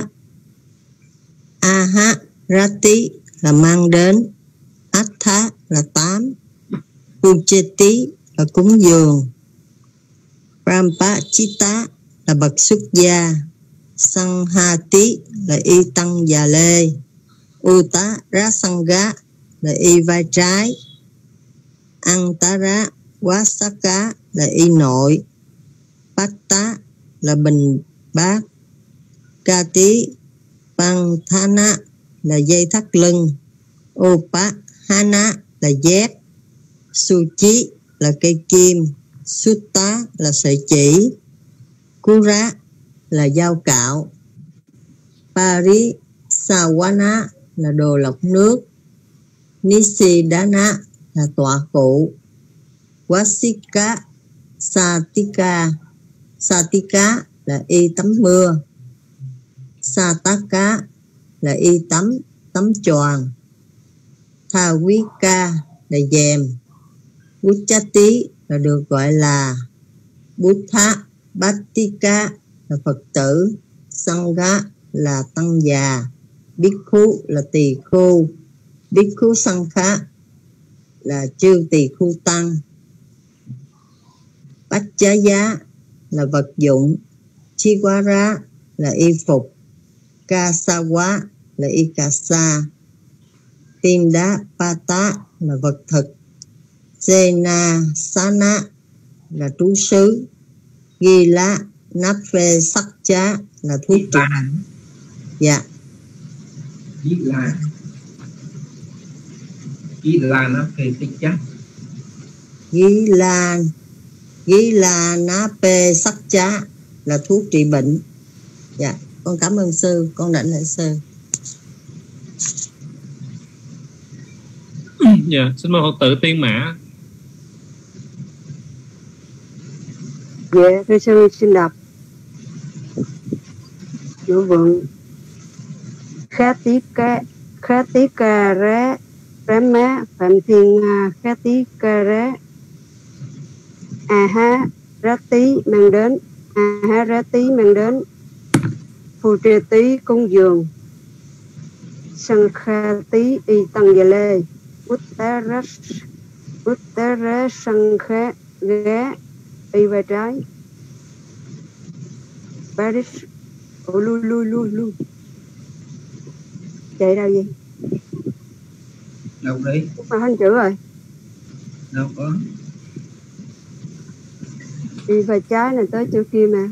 Speaker 9: Aha Rati là mang đến, Atha là 8, Ujeti là cúng dường, Brahmachita là bậc xuất gia, Sanghati là y tăng già lê, Uttarasanga là y vai trái, Antara Wasaka là y nội, Patta là bình bát, Kati Panthana là dây thắt lưng, Upahana là dép, Suchi là cây kim, Sutta là sợi chỉ, Kura là dao cạo, Parisawana là đồ lọc nước, Nisidana là tọa cụ, Vasika Satika là y tắm mưa, Sataka là y tắm tròn, Thawika là dèm, Uchati là được gọi là Buddha Bhattika là Phật tử, Sangha là tăng già, Bhikkhu là tỳ khu, Bhikkhu Sangha là chư tỳ khu tăng, Pachaya là vật dụng, Chiwara là y phục, Kasawa là y kasa, Pindapata là vật thực, Senasana là trú xứ, Gila Naphe Sakcha là thuốc trị. Dạ.
Speaker 2: Gila Naphe Sakcha.
Speaker 9: Gila Naphe Sakcha là thuốc trị bệnh. Dạ, con cảm ơn sư, con đảnh lễ sư.
Speaker 3: Dạ, xin mời Phật tử Tiên Mã.
Speaker 10: Dạ, thưa sư xin đọc chủ vựng Khatikara Brahma Phạm Thiên Khatikara Aharati mang đến Pujeti cúng dường, Sankhati y tăng già lê, Uttara Sankha ghé y vai trái, Paris. Ủa, lui. Chạy đâu vậy?
Speaker 2: Đâu đi?
Speaker 10: Mà hết chữ rồi.
Speaker 2: Đâu có.
Speaker 10: Đi về trái này tới chỗ kia mà.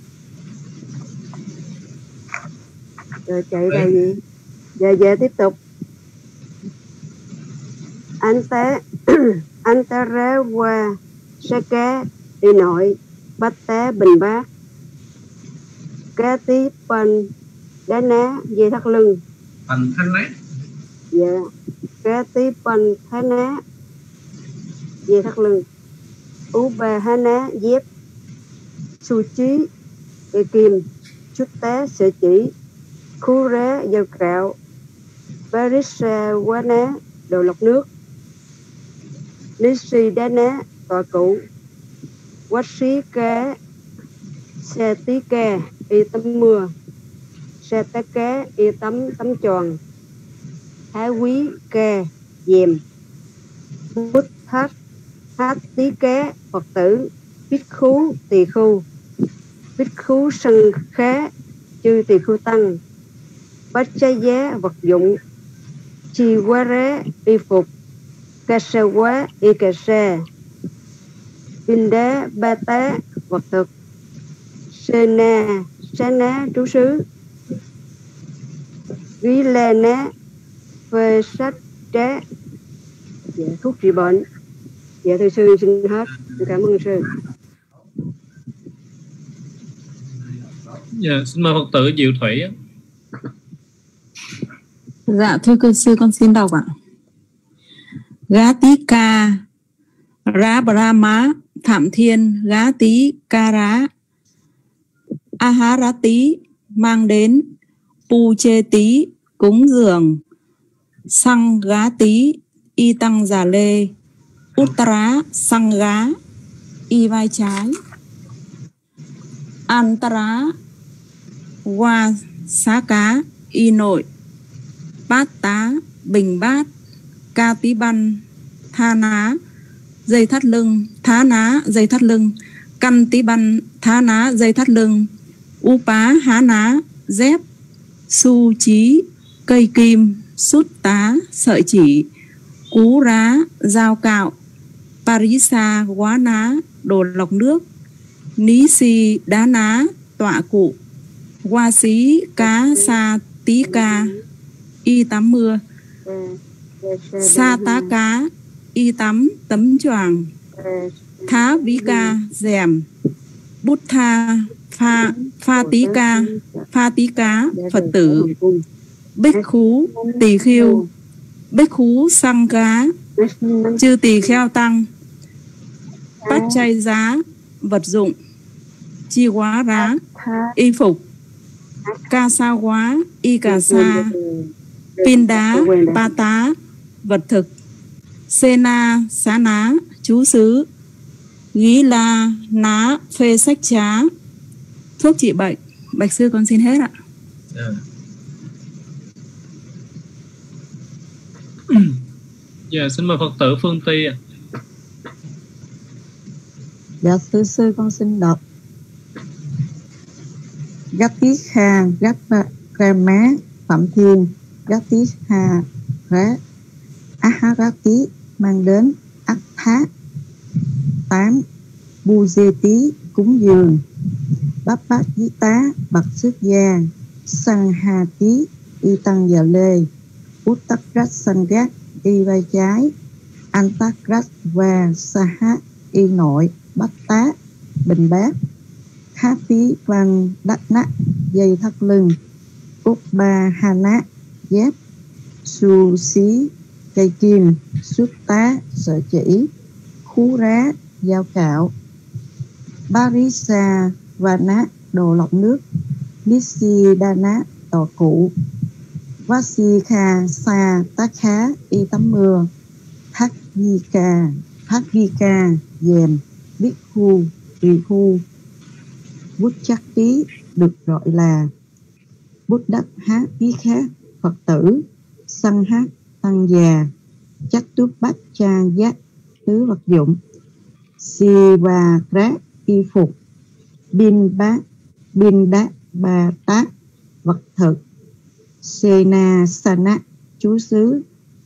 Speaker 10: Rồi chạy đâu vậy? Về tiếp tục. Anh ta ré qua xe cá đi nội bát té bình bát cá tí pan đá ná dây thắt lưng
Speaker 2: Phần thân đấy.
Speaker 10: dạ cá tí pan thá ná dây thắt lưng ú ba há ná dép su chí cây kim chút té sợi chỉ khú ré dao cạo barissa quá ná đồ lọc nước lý si đá ná tọa cụ quách xí cá xe tí ca y tắm mưa xe tá cá y tắm tròn há quý ca dèm bút thắt hát tí cá Phật tử bích khú tỳ khu bích khú sân khá chư tỳ khu tăng bách trái giá vật dụng chi quá rá y phục ca sa quá y ca sa Vinh đá ba tá vật thực Sê na Sá ná trú xứ Ghi la ná phê sách trá. Dạ, thuốc trị bệnh. Dạ thưa sư xin hết. Cảm ơn sư.
Speaker 3: Dạ, xin mời Phật tử Diệu Thủy.
Speaker 11: Dạ thưa cư sư con xin đọc ạ. Gá tí ca rá brahma Phạm Thiên Gá tí ca rá Aharati mang đến Pu chê tí cúng dường Sang gá tí y tăng giả lê Uttara sang gá y vai trái Antara qua xá cá y nội bát tá bình bát ca tí ban tha ná dây thắt lưng thá ná dây thắt lưng căn tí ban thá ná dây thắt lưng upá há ná dép su chí cây kim sút tá sợi chỉ cú rá dao cạo parisa quá ná đồ lọc nước ní si đá ná tọa cụ hoa xí cá sa tí ca y tắm mưa sa tá cá y tắm tấm choàng thá ví ca rèm bút tha pha tí cá Phật tử bích khú tỳ khiêu bích khú xăng cá chư tỳ kheo tăng bát chay giá vật dụng chi quá rá y phục ca sa quá y cà sa pin đá ba tá vật thực sê na xá ná chú xứ ghi la ná phê sách trá thuốc trị bệnh. Bạch sư con xin hết ạ.
Speaker 3: Dạ, xin mời Phật tử Phương Ti ạ.
Speaker 12: Dạ thưa sư con xin đọc. Gắt tí kha gắt ra má Phạm Thiên gắt tí hà rá Aharati mang đến ắt thá 8 bu dê tí cúng dường bát bát dí tá bậc xuất gia sang hà tí y tăng giờ lê út tắc rát sang gác y vai trái an tắc rát và sa hát y nội bát tá bình bát khá tí văn đắc nát dây thắt lưng út ba hà nát dép su xí cây kim xuất tá sợi chỉ khú rá dao cạo barisa và nát đồ lọc nước Nisi đa nát tọa cụ Vasi kha sa tá khá y tắm mưa Thác vi ca dèm biết khu tùy khu bút chắc tí được gọi là bút đắc hát ý khác Phật tử săn hát tăng già chắc túc bát cha giác tứ vật dụng si và rác y phục bin bát Bin Đá Ba Tá vật thực, Sena Sana chú xứ,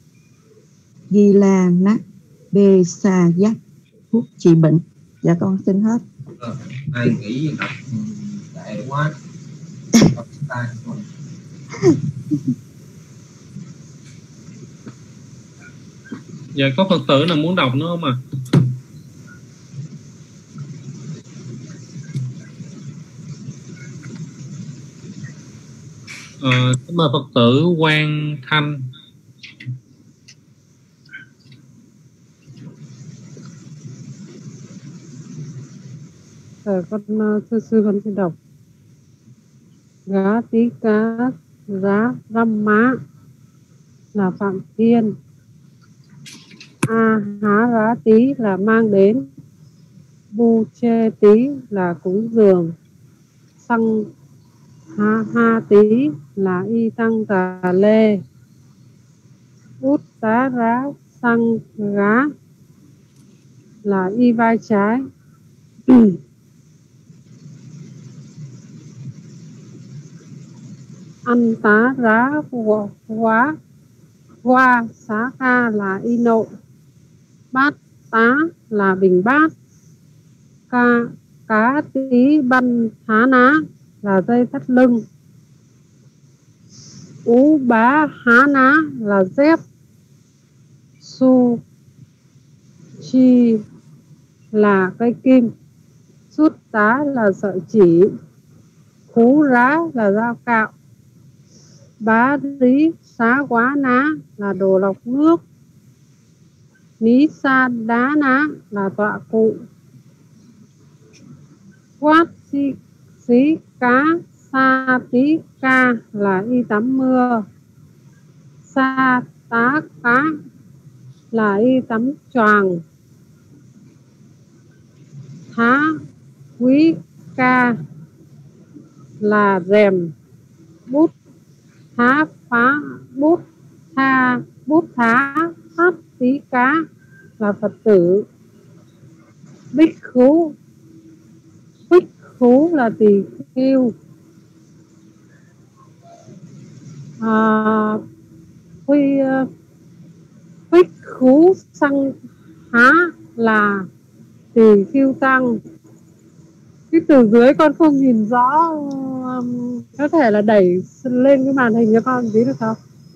Speaker 12: Gila Ná Bê Sa Giác thuốc trị bệnh. Dạ con xin hết.
Speaker 2: Ai nghĩ đọc tệ quá.
Speaker 3: Dạ có Phật tử nào muốn đọc nữa không ạ? Xin mời Phật tử Quang Thanh.
Speaker 13: Con sư con xin đọc. Gá tí cá giá răm má là Phạm Thiên. A há rá tí là mang đến. Bu chê tí là cúng dường. Xăng ha tí là y tăng tà lê. Út tá rá xăng gá là y vai trái. Ăn tá rá quá qua xá ca là y nội. Bát tá là bình bát. Cá tí băn há ná là dây thắt lưng. Ú bá há ná là dép. Su chi là cây kim. Sút tá là sợi chỉ. Khú rá là dao cạo. Bá rí xá quá ná là đồ lọc nước. Ní sa đá ná là tọa cụ. Quát xí cá sa tí ca là y tắm mưa. Sa tá cá là y tắm choàng. Thá quý ca là rèm. Bút thá phá bút tha bút thá hát tí cá là Phật tử. Bích khú là tỳ khưu. Bích khú xăng há là tỳ khưu tăng. Cái từ dưới con không nhìn rõ, có thể là đẩy lên cái màn hình cho con tí được không?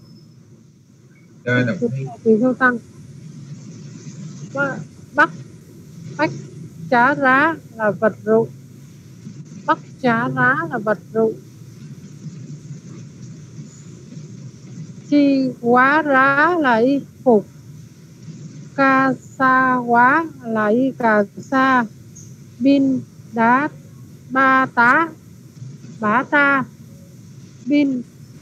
Speaker 13: Tỳ khưu tăng. Bách chá rá là vật dụng. Bắc chá rá là vật dụng. Chi quá rá là y phục. Ca sa quá là y cà sa. Bin đá ba tá bá ta. Bin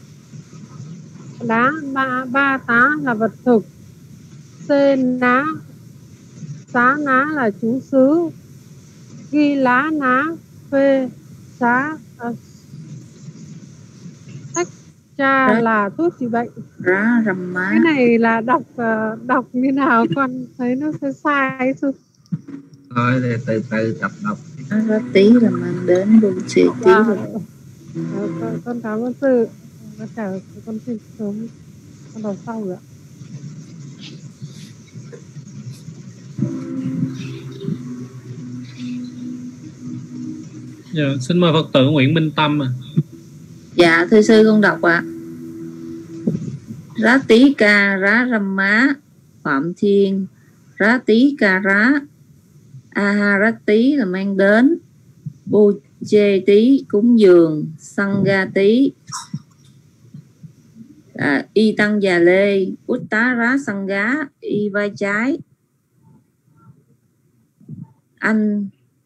Speaker 13: đá ba tá là vật thực. Sen ná xá ná là chú xứ. Ghi lá ná phê xá tách cha là thuốc trị bệnh.
Speaker 11: Rá răm má.
Speaker 13: Cái này là đọc như nào con thấy nó sẽ sai chứ.
Speaker 2: Thôi để từ từ tập đọc.
Speaker 11: Rá tí là mang đến, bu chê tí là...
Speaker 13: Con cảm ơn sư. Con xin sớm con đọc sau rồi ạ.
Speaker 3: Dạ, xin mời Phật tử Nguyễn Minh Tâm.
Speaker 11: Dạ thưa sư con đọc ạ. Rá tí ca rá răm má Phạm Thiên. Rá tí ca rá aha rá tí là mang đến. Bu chê tí cúng dường. Xăng ga tí y tăng già lê. Út tá rá xăng gá y vai trái. Anh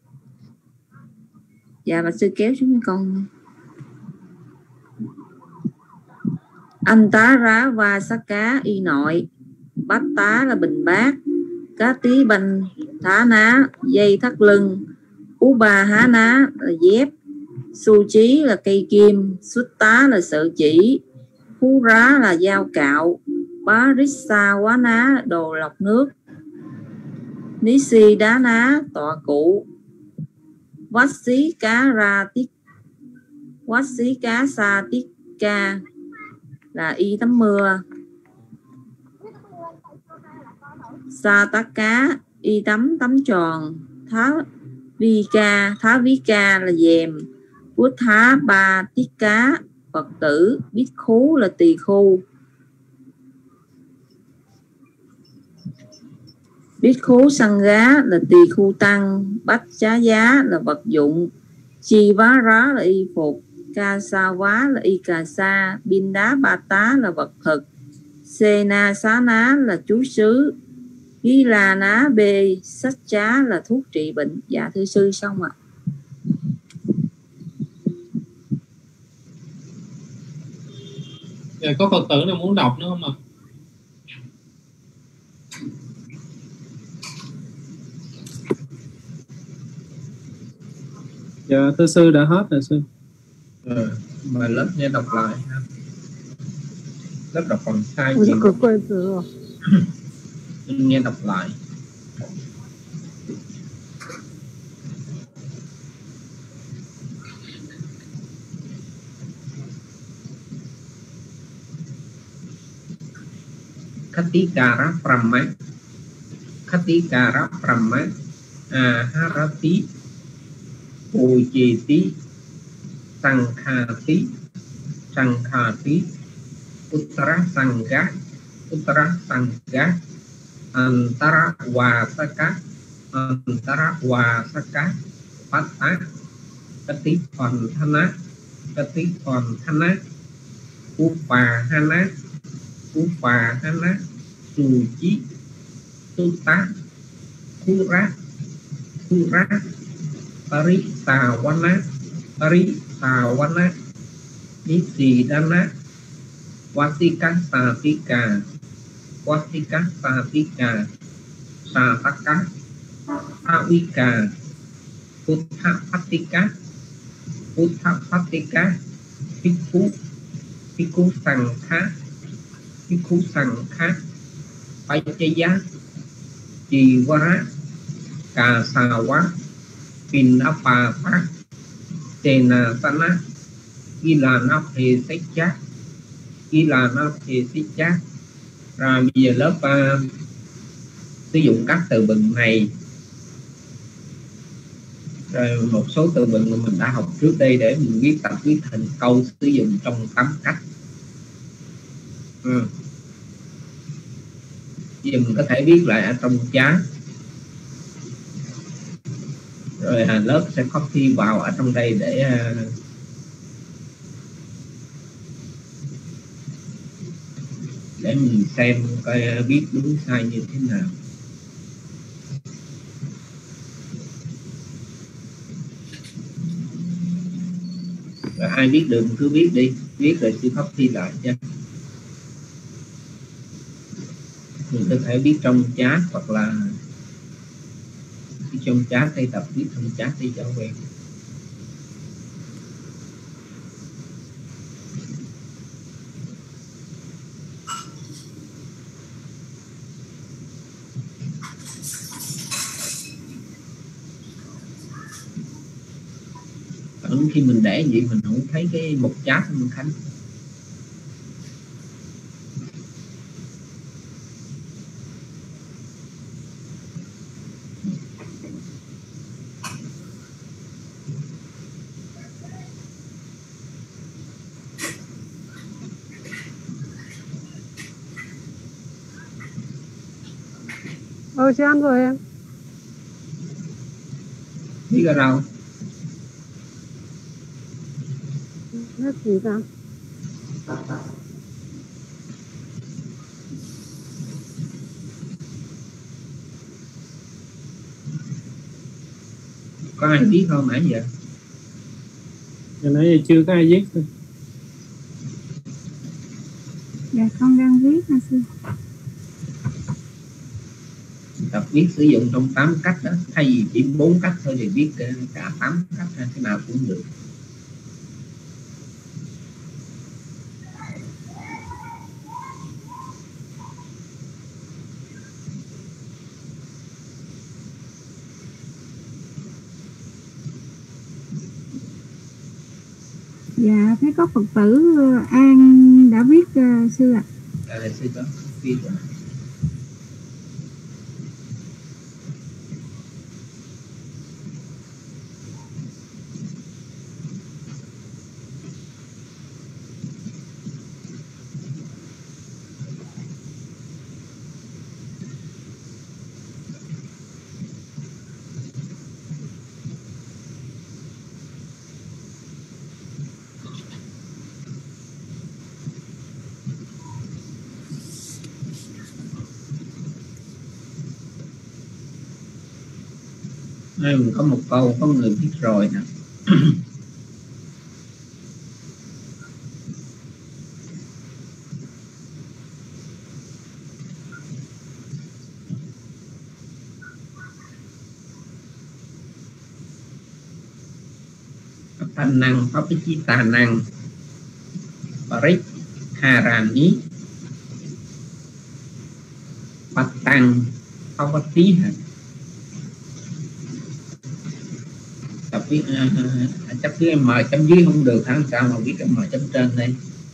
Speaker 11: dạ bà sư kéo xuống con. Anh tá rá va xá cá y nội. Bát tá là bình bát. Cá tí banh thá ná dây thắt lưng. Ú ba há ná là dép. Su chí là cây kim. Xuất tá là sợi chỉ. Phú rá là dao cạo. Bá rít xa quá ná đồ lọc nước. Ní si đá ná tọa cụ. Vát xí cá ra tí Vassika Satika là y tắm mưa. Sataka y tắm tròn. Thá Vika là dèm. Buddha Batika Phật tử. Bhikkhu là tỳ khu. Bhikkhu Sangha là tỳ khu tăng. Bách Chá Giá là vật dụng. Chivara là y phục. Kasava là y cà sa. Binda Bata là vật thực. Sena Sana là chú xứ. Gilana Bê Satcha là thuốc trị bệnh. Dạ thưa sư, xong ạ.
Speaker 3: Dạ, có Phật tử nào muốn đọc nữa không ạ? Dạ thưa sư, đã hết rồi sư.
Speaker 2: Mà lớp nghe đọc lại. Lớp đọc còn sai
Speaker 13: Ôi,
Speaker 2: gì?
Speaker 13: có quên rồi.
Speaker 2: Nghe đọc lại. Khatikara Brahma Aharati Pujeti Sankhati Uttara Sangha Antara Vasaka Pata Kati Thana Upahana Suji Sutta Kura Parisawana Nisidana Vatika Satika Sataka Avika Puttha Patika Bhikkhu Sangha Pachaya Jivara Kasawa Pindapata Senasana Gilana Phesiccha. Rồi bây giờ lớp sử dụng các từ vựng này, rồi một số từ vựng mà mình đã học trước đây để mình viết thành câu sử dụng trong 8 cách. Bây giờ mình có thể viết lại ở trong chat, rồi lớp sẽ copy vào ở trong đây để mình xem coi viết đúng sai như thế nào. Rồi ai viết được cứ viết đi, viết rồi sẽ copy lại cho. Mình có thể viết trong chat hoặc là trong chat đây, tập viết trong chat đi cho quen. Khi mình để vậy mình không thấy cái mục chat mình Khánh.
Speaker 13: Chị ăn rồi em.
Speaker 2: Đi ra đâu?
Speaker 13: Hết gì ra?
Speaker 2: Có ai viết không nãy giờ?
Speaker 3: Giờ nãy giờ chưa có ai viết thôi.
Speaker 1: Dạ con đang viết hả sư?
Speaker 2: Tập viết sử dụng trong 8 cách đó, thay vì chỉ 4 cách thôi thì viết cả 8 cách, cái nào cũng được.
Speaker 10: Dạ, thấy có Phật tử An đã viết sư ạ.
Speaker 2: Sư có viết rồi. Có một câu có người biết rồi nè. Thanh năng pháp chí tà năng parit harani phát tăng không có tí hả? Viết chắc cứ em mời chấm dưới không được hả? Sao mà viết em mời chấm trên đây?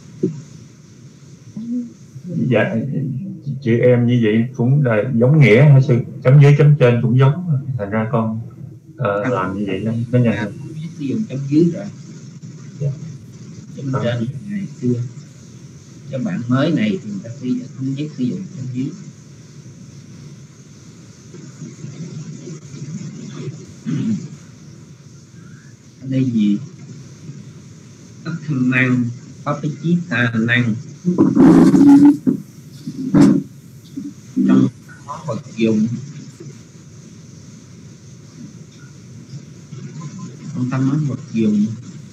Speaker 7: Dạ, chữ em như vậy cũng là giống nghĩa hả sư? Chấm dưới chấm trên cũng giống, thành ra con làm như vậy nó nhanh.
Speaker 2: Sử dụng chấm dưới rồi. Chấm trên ngày xưa. Cho bạn mới này thì người ta không biết sử dụng chấm dưới. Đây gì? Tất thân năng pháp chí tà năng trong vật dụng, trong tâm món vật dụng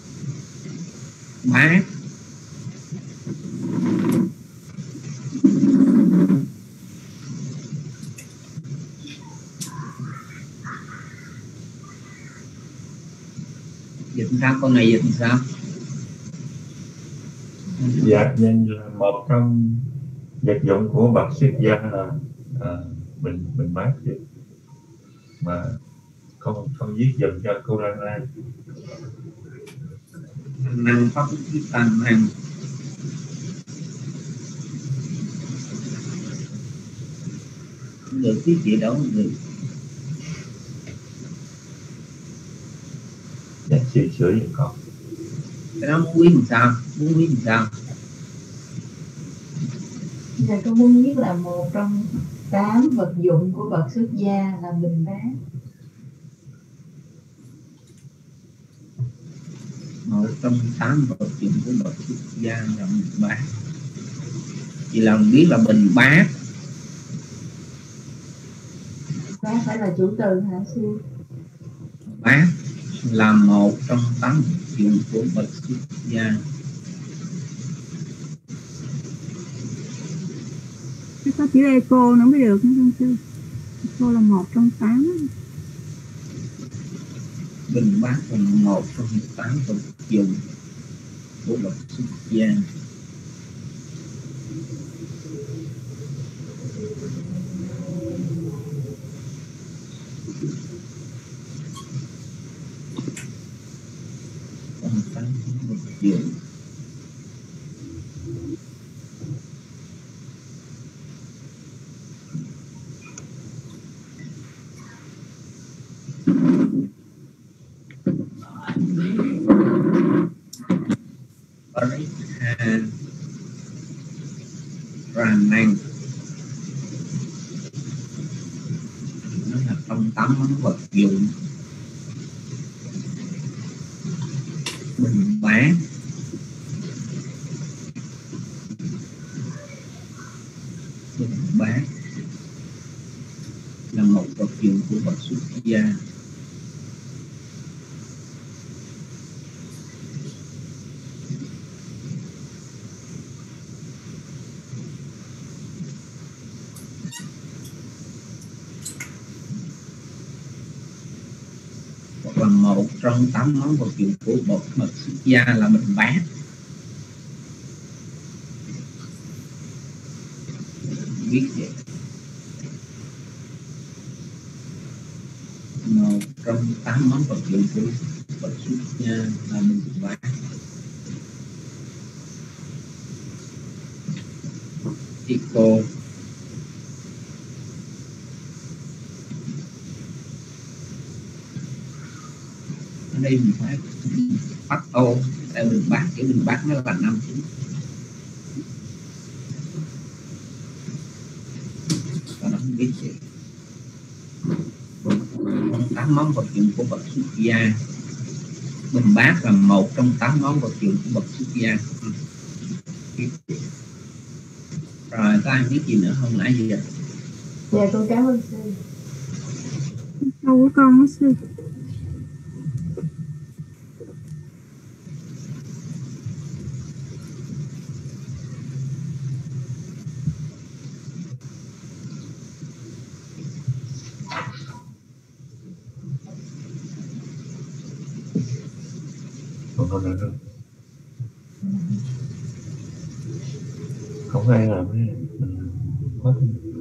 Speaker 2: bát dịch ra con này dịch sao?
Speaker 7: Dạ, nên là một trong vật dụng của bậc xuất gia là bình bát chứ, mà không viết dùm cho cô Lan Lan.
Speaker 2: Năng pháp chí tà năng được cái gì đâu được.
Speaker 7: Dạ, sửa giùm con.
Speaker 2: Cái đó muốn viết làm sao? Muốn viết làm sao?
Speaker 8: Dạ, con muốn viết là một trong 8 vật dụng của bậc xuất gia là bình bát.
Speaker 2: Một trong 8 vật dụng của bậc xuất gia là bình bát. Chỉ là biết là bình bát.
Speaker 8: Bát phải là chủ từ hả sư?
Speaker 2: Bát là một trong 8 vật dụng của bậc xuất gia.
Speaker 10: Có chữ eco nó mới được nữa không sư? Eco là một trong 8.
Speaker 2: Bình bát là một trong 8 vật dụng của bậc xuất gia. Trong 8 vật dụng. Năng nó là trong 8 món vật dụng bình bát. Bình bát là một vật dụng của bậc xuất gia. Và một trong 8 món vật dụng của bậc xuất gia là bình bát. Biết vậy. Một trong 8 món vật dụng của bậc xuất gia là bình bát. Tico. Ở đây mình phải bắt ô, tại bình bát, cái bình bát nó là 5 chữ. Và nó không biết gì. 8 món vật dụng của bậc xuất gia. Bình bát là một trong 8 món vật dụng của bậc xuất gia. Rồi có ai biết gì nữa không nãy giờ?
Speaker 8: Dạ con cảm ơn sư.
Speaker 10: Câu của con đó sư.
Speaker 7: Còn nữa không? Không ai làm cái hết.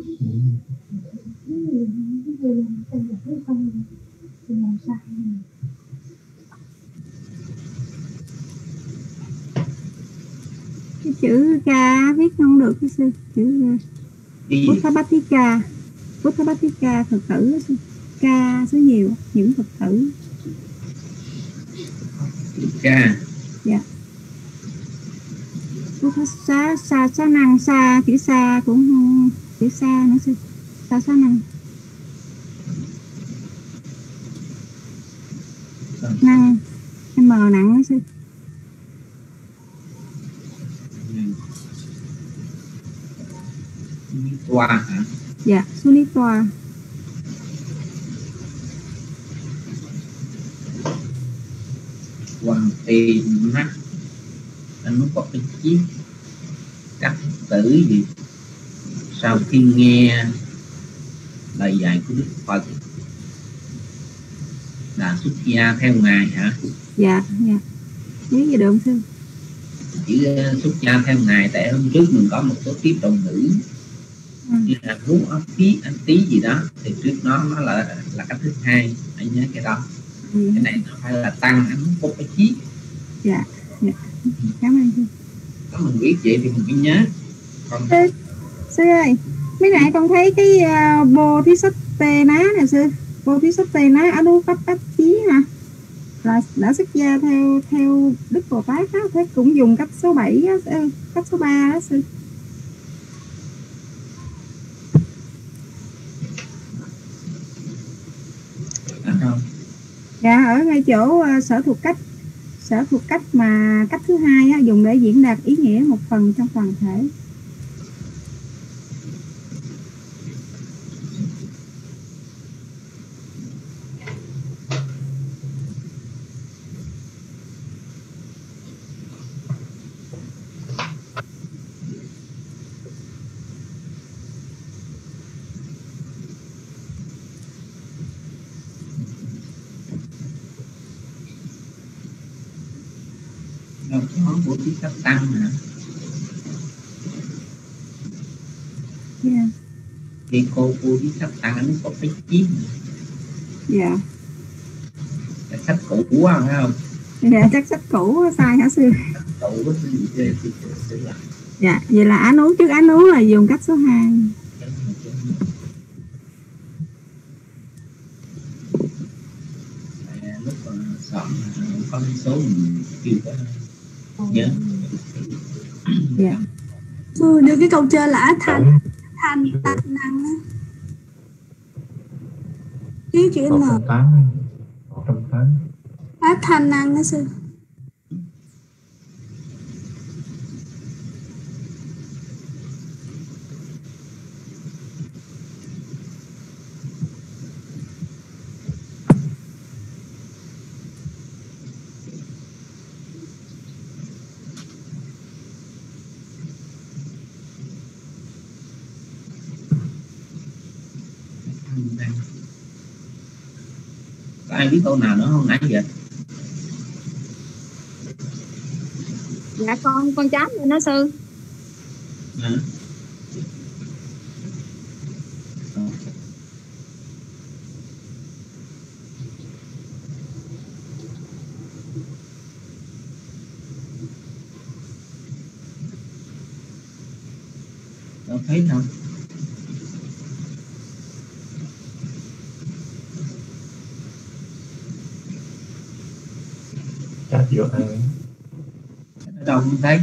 Speaker 10: Cái chữ ca viết không được cái sư. Chữ Buddha Bhattika Phật tử đó sư. Ca số nhiều, những Phật tử.
Speaker 2: Ca.
Speaker 10: Dạ. Sa năng, sa chữ sa cũng không, chữ sa nữa sư. Sa năng. Năng M nặng đó sư.
Speaker 2: Toa hả?
Speaker 10: Dạ, Sunitoa.
Speaker 2: Hoàng tỳ mắt anh nó có cái chiếc các tử gì sau khi nghe lời dạy của Đức Phật là xuất gia theo ngài hả?
Speaker 10: Dạ, dạ. Biết gì được không sư?
Speaker 2: Chữ xuất gia theo ngài, tại hôm trước mình có một số tiết đồng ngữ như là rú anh tí gì đó, thì trước nó là cái thứ hai, anh nhớ cái đó. Cái này nó phải là tăng, anh có cái chiếc.
Speaker 10: Dạ, dạ. Cảm ơn sư.
Speaker 2: Nếu mình biết vậy thì mình phải nhớ. Còn...
Speaker 10: Sư ơi, mấy nãy con thấy cái bô thí sách tê ná nè sư. Bô thí sách tê ná ở đu pháp bách chí hả? Là đã xuất gia theo Đức Bồ Tát đó, thế cũng dùng cách số 7 đó, cách số 3 đó sư.
Speaker 2: Không?
Speaker 10: Dạ, ở ngay chỗ sở thuộc cách mà cách thứ hai á, dùng để diễn đạt ý nghĩa một phần trong toàn thể.
Speaker 2: Đâu có bố thí cấp tăng hả?
Speaker 10: Dạ.
Speaker 2: Thì cô bố thí cấp tăng nó có cái chiếc.
Speaker 10: Dạ.
Speaker 2: Cái sách cũ quá phải không?
Speaker 10: Dạ, chắc sách cũ sai hả sư?
Speaker 2: Cũ có gì chơi thì
Speaker 10: dạ, vậy là á nú trước á nú là dùng cách số 2.
Speaker 2: Lúc soạn có cái số mình chưa có nhớ.
Speaker 10: Dạ.
Speaker 1: Sư đưa cái câu trên là thanh năng á. Cái chữ N.
Speaker 7: 180.
Speaker 1: Thanh năng đó sư.
Speaker 2: Có ai biết câu nào nữa không nãy giờ?
Speaker 11: Dạ con chám lên đó sư.
Speaker 2: À. Đâu thấy đâu.
Speaker 7: Chat vô ai?
Speaker 2: Đâu không thấy.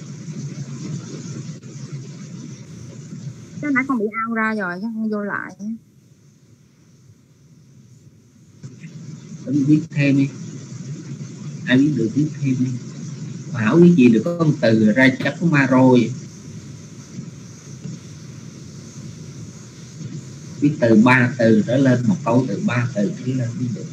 Speaker 11: Cái nãy con bị ao ra rồi, chắc con vô lại.
Speaker 2: Anh viết thêm đi. Ai biết được viết thêm đi. Hảo biết gì được, có một từ ra chắc có ma rồi. Viết từ 3 từ trở lên, một câu từ 3 từ trở lên mới được.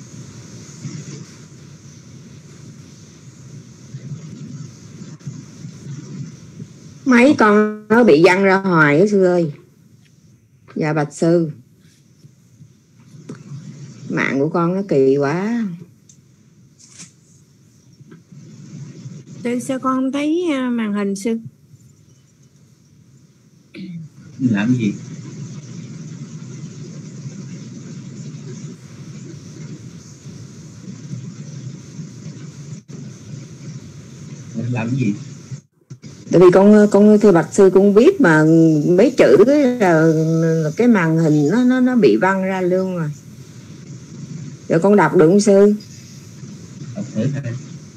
Speaker 4: Mấy con nó bị văng ra hoài đó sư ơi. Dạ bạch sư, mạng của con nó kỳ quá.
Speaker 6: Từ sao con không thấy màn hình sư?
Speaker 2: Làm gì? Làm gì?
Speaker 4: Tại vì con thưa bạch sư cũng biết mà mấy chữ là cái màn hình nó bị văng ra luôn rồi. Rồi con đọc được không sư?
Speaker 2: Đọc thử thôi.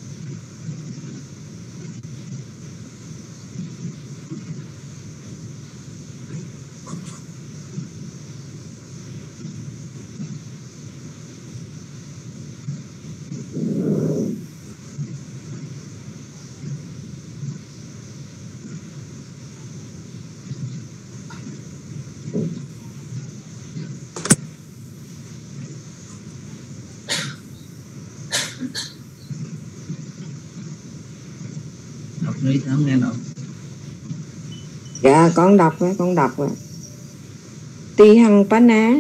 Speaker 2: Đọc đi, không nghe đâu.
Speaker 4: Dạ con đọc rồi. Ti hằng pá ná.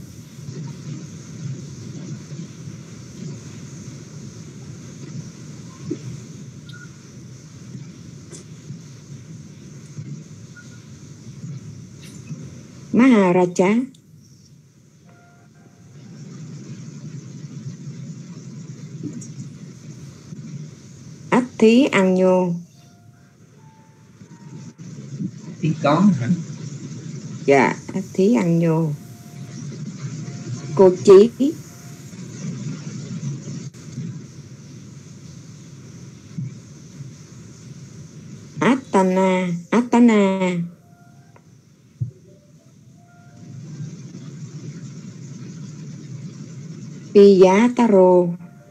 Speaker 4: Maharaja. Thí ăn nhô.
Speaker 2: Thí con hả?
Speaker 4: Dạ, thí ăn nhô. Cô chí. Atana. Piyataro.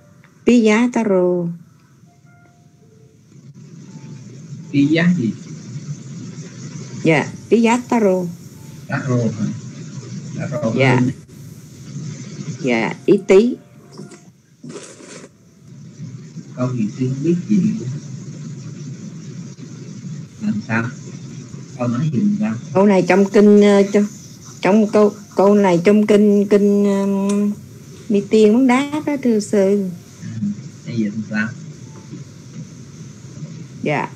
Speaker 2: Piyá gì?
Speaker 4: Dạ, Piyataro.
Speaker 2: Taro hả? Taro
Speaker 4: dạ. Dạ, ý tí.
Speaker 2: Câu gì tôi không biết gì. Làm sao? Câu nói gì làm sao?
Speaker 4: Câu này trong kinh, trong câu này trong kinh Mi Tiên muốn đáp đó thưa sư.
Speaker 2: Bây giờ làm sao?
Speaker 4: Dạ.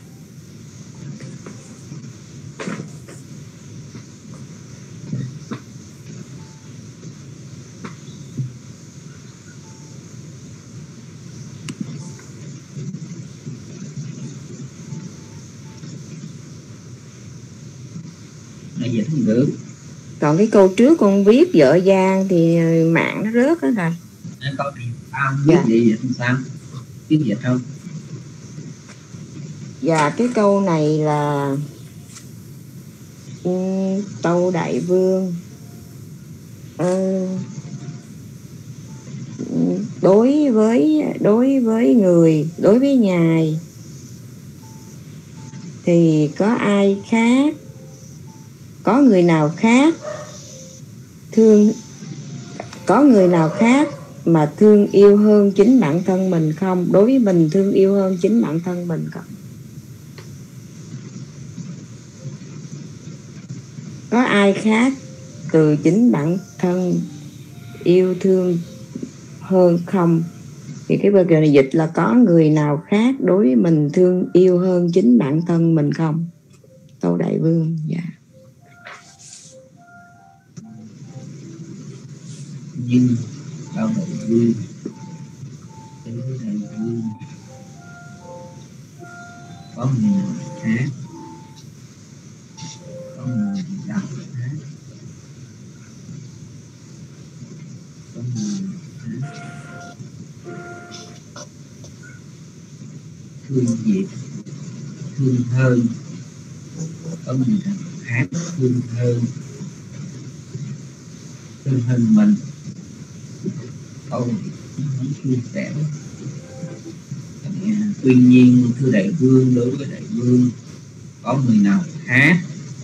Speaker 2: Bây giờ không được.
Speaker 4: Còn cái câu trước con viết vợ Giang thì mạng nó rớt đó rồi.
Speaker 2: Câu này tao không biết gì vậy sao? Biết gì không?
Speaker 4: Dạ cái câu này là Tâu Đại Vương đối với người, đối với ngài thì có ai khác, có người nào khác mà thương yêu hơn chính bản thân mình không? Đối với mình thương yêu hơn chính bản thân mình không? Có ai khác từ chính bản thân yêu thương hơn không? Thì cái câu này dịch là có người nào khác đối với mình thương yêu hơn chính bản thân mình không? Tâu Đại Vương. Dạ.
Speaker 2: Nhưng Tâu Đại Vương, Tâu Đại Vương có người khác, có người thương diệt, thương hơn, có người nào khác thương hơn mình, câu không suy xẻo. Tuy nhiên thưa đại vương, đối với đại vương có người nào khác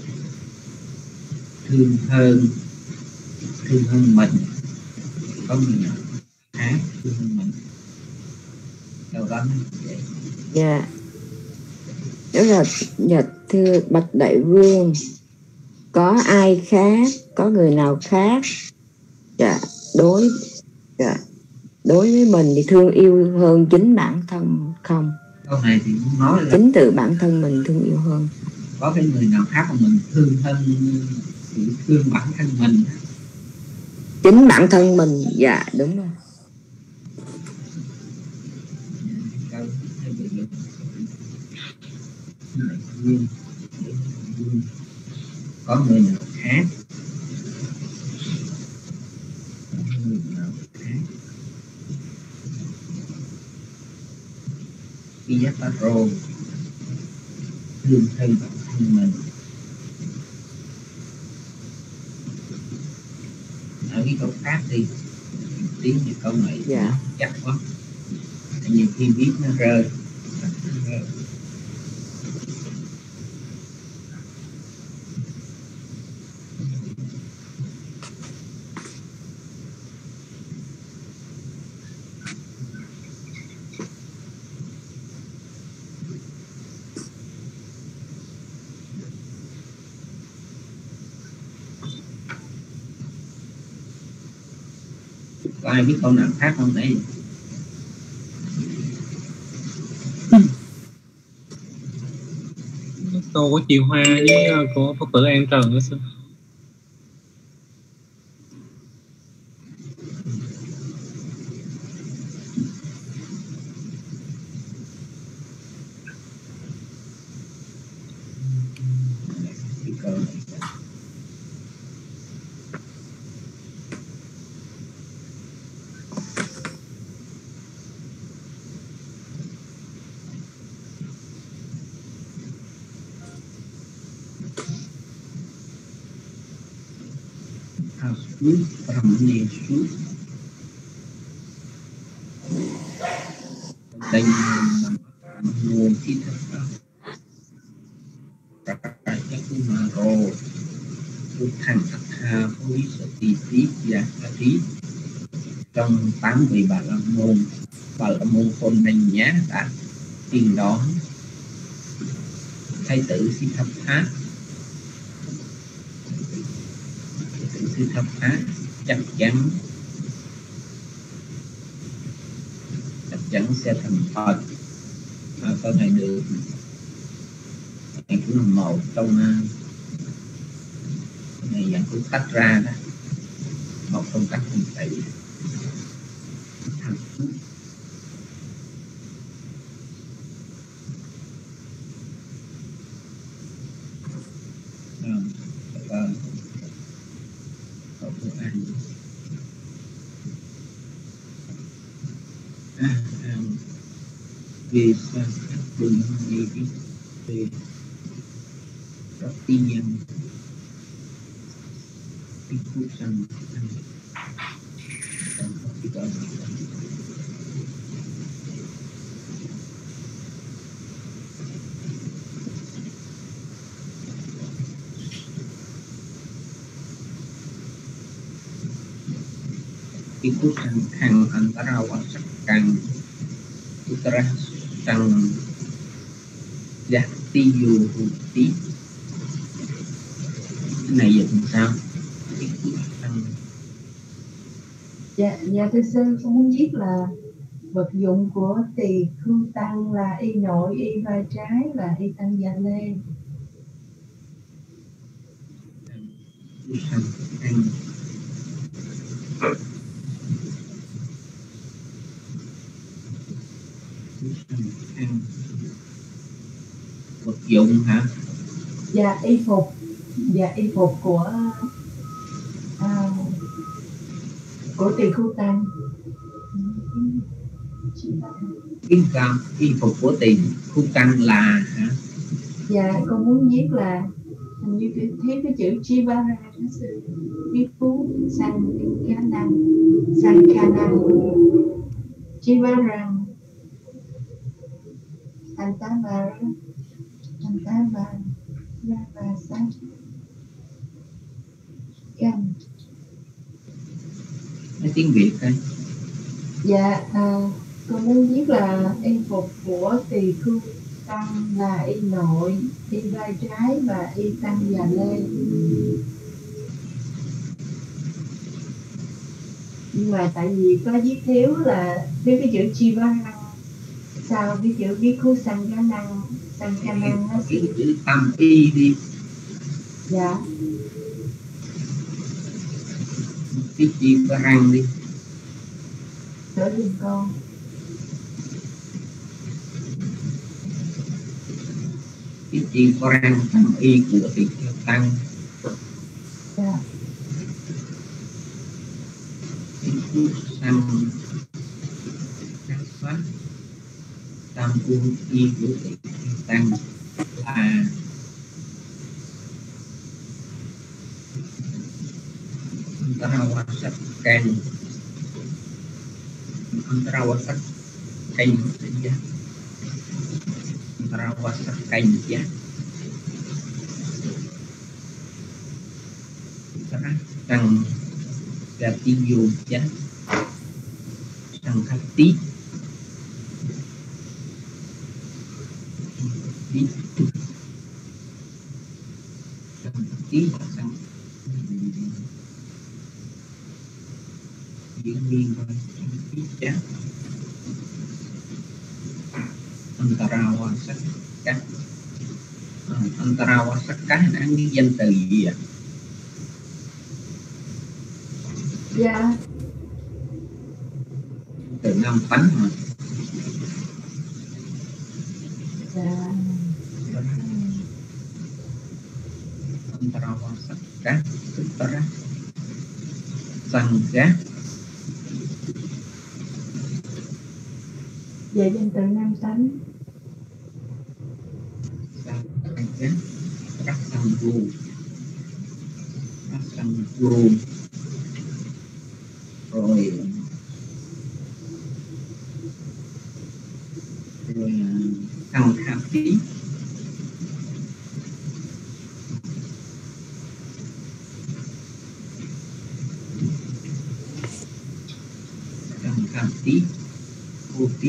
Speaker 2: thương hơn mình, có người nào khác thương hơn mình, đâu đó vậy.
Speaker 4: Dạ, đó là dạ, thưa bạch đại vương, có ai khác, có người nào khác dạ, đối với mình thì thương yêu hơn chính bản thân không?
Speaker 2: Câu này thì muốn nói là
Speaker 4: chính từ bản thân mình thương yêu hơn.
Speaker 2: Có cái người nào khác mà mình thương bản thân mình?
Speaker 4: Chính bản thân mình, dạ đúng rồi.
Speaker 2: Có người nào khác khi giác ta rô thương thân bản thân mình. Ở cái câu khác đi, tiếng như câu này
Speaker 4: dạ.
Speaker 2: chắc quá, nhiều khi biết nó rơi. Có ai biết câu nào khác không đấy?
Speaker 3: Câu của chị Hoa với của Phật tử An Trần đó sư.
Speaker 2: Brahmaneshu đây nguồn thi thật Rajakumaro thành Atha Purisati và Ati. Trong 8 vị Bà La Môn Phôn Đành Nhá đã tiên đón thái tử Siddhartha. Siddhartha chắc chắn sẽ thành Phật. Câu này được này cũng là một trong này dạng cũng tách ra đó, một trong các thành tựu thành phúc. Vì sao các bình gì về rất tin nhân cái phút sanh cái phút sanh khăn antara wasak kang Utara sang Jati Yuhuti. Cái này dịch làm sao?
Speaker 8: Dạ thưa sư, con muốn viết là vật dụng của tỳ khưu tăng là y nội, y vai trái là y tăng gia lê.
Speaker 2: Vật dụng hả?
Speaker 8: Dạ y phục. Dạ y phục của tỳ khưu tăng.
Speaker 2: y phục của tỳ khu tăng là hả?
Speaker 8: Dạ con muốn viết là hình như thấy cái chữ Chivara đó sư. Bhikkhu Sankhanang Chivara Antavara Ravasa Gan.
Speaker 2: Nói tiếng Việt thôi.
Speaker 8: Dạ con muốn viết là y phục của tỳ khưu tăng là y nội, y vai trái và y tăng già lê. Nhưng mà tại vì có viết thiếu là thiếu cái chữ Chivara, sao cái chữ Bhikkhu Sankhanang nó
Speaker 2: cái chữ tam y đi.
Speaker 8: Dạ.
Speaker 2: Cái Chivara đi.
Speaker 8: Sửa giùm con.
Speaker 2: Cái Chivara tam y của tỳ khưu tăng.
Speaker 8: Dạ.
Speaker 2: Tam y của tỳ khưu tăng là Antarawasakan ya Sang Gatiyo ya Sang Khati sang diễn viên ya Antarawasaka là cái danh từ gì ạ?
Speaker 8: Dạ.
Speaker 2: Từ năm tánh mà.
Speaker 8: Dạ.
Speaker 2: Antarawasaka Sutara Sangha.
Speaker 8: Dạ danh từ năm tánh.
Speaker 2: Rasangguru rồi Thằng Khati Thằng Khati Koti.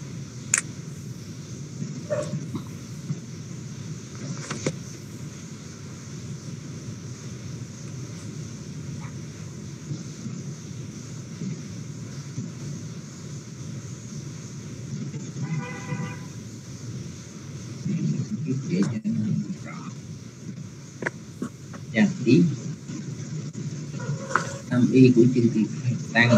Speaker 2: Để cho nó rõ và tí tam y của chư tỳ khưu tăng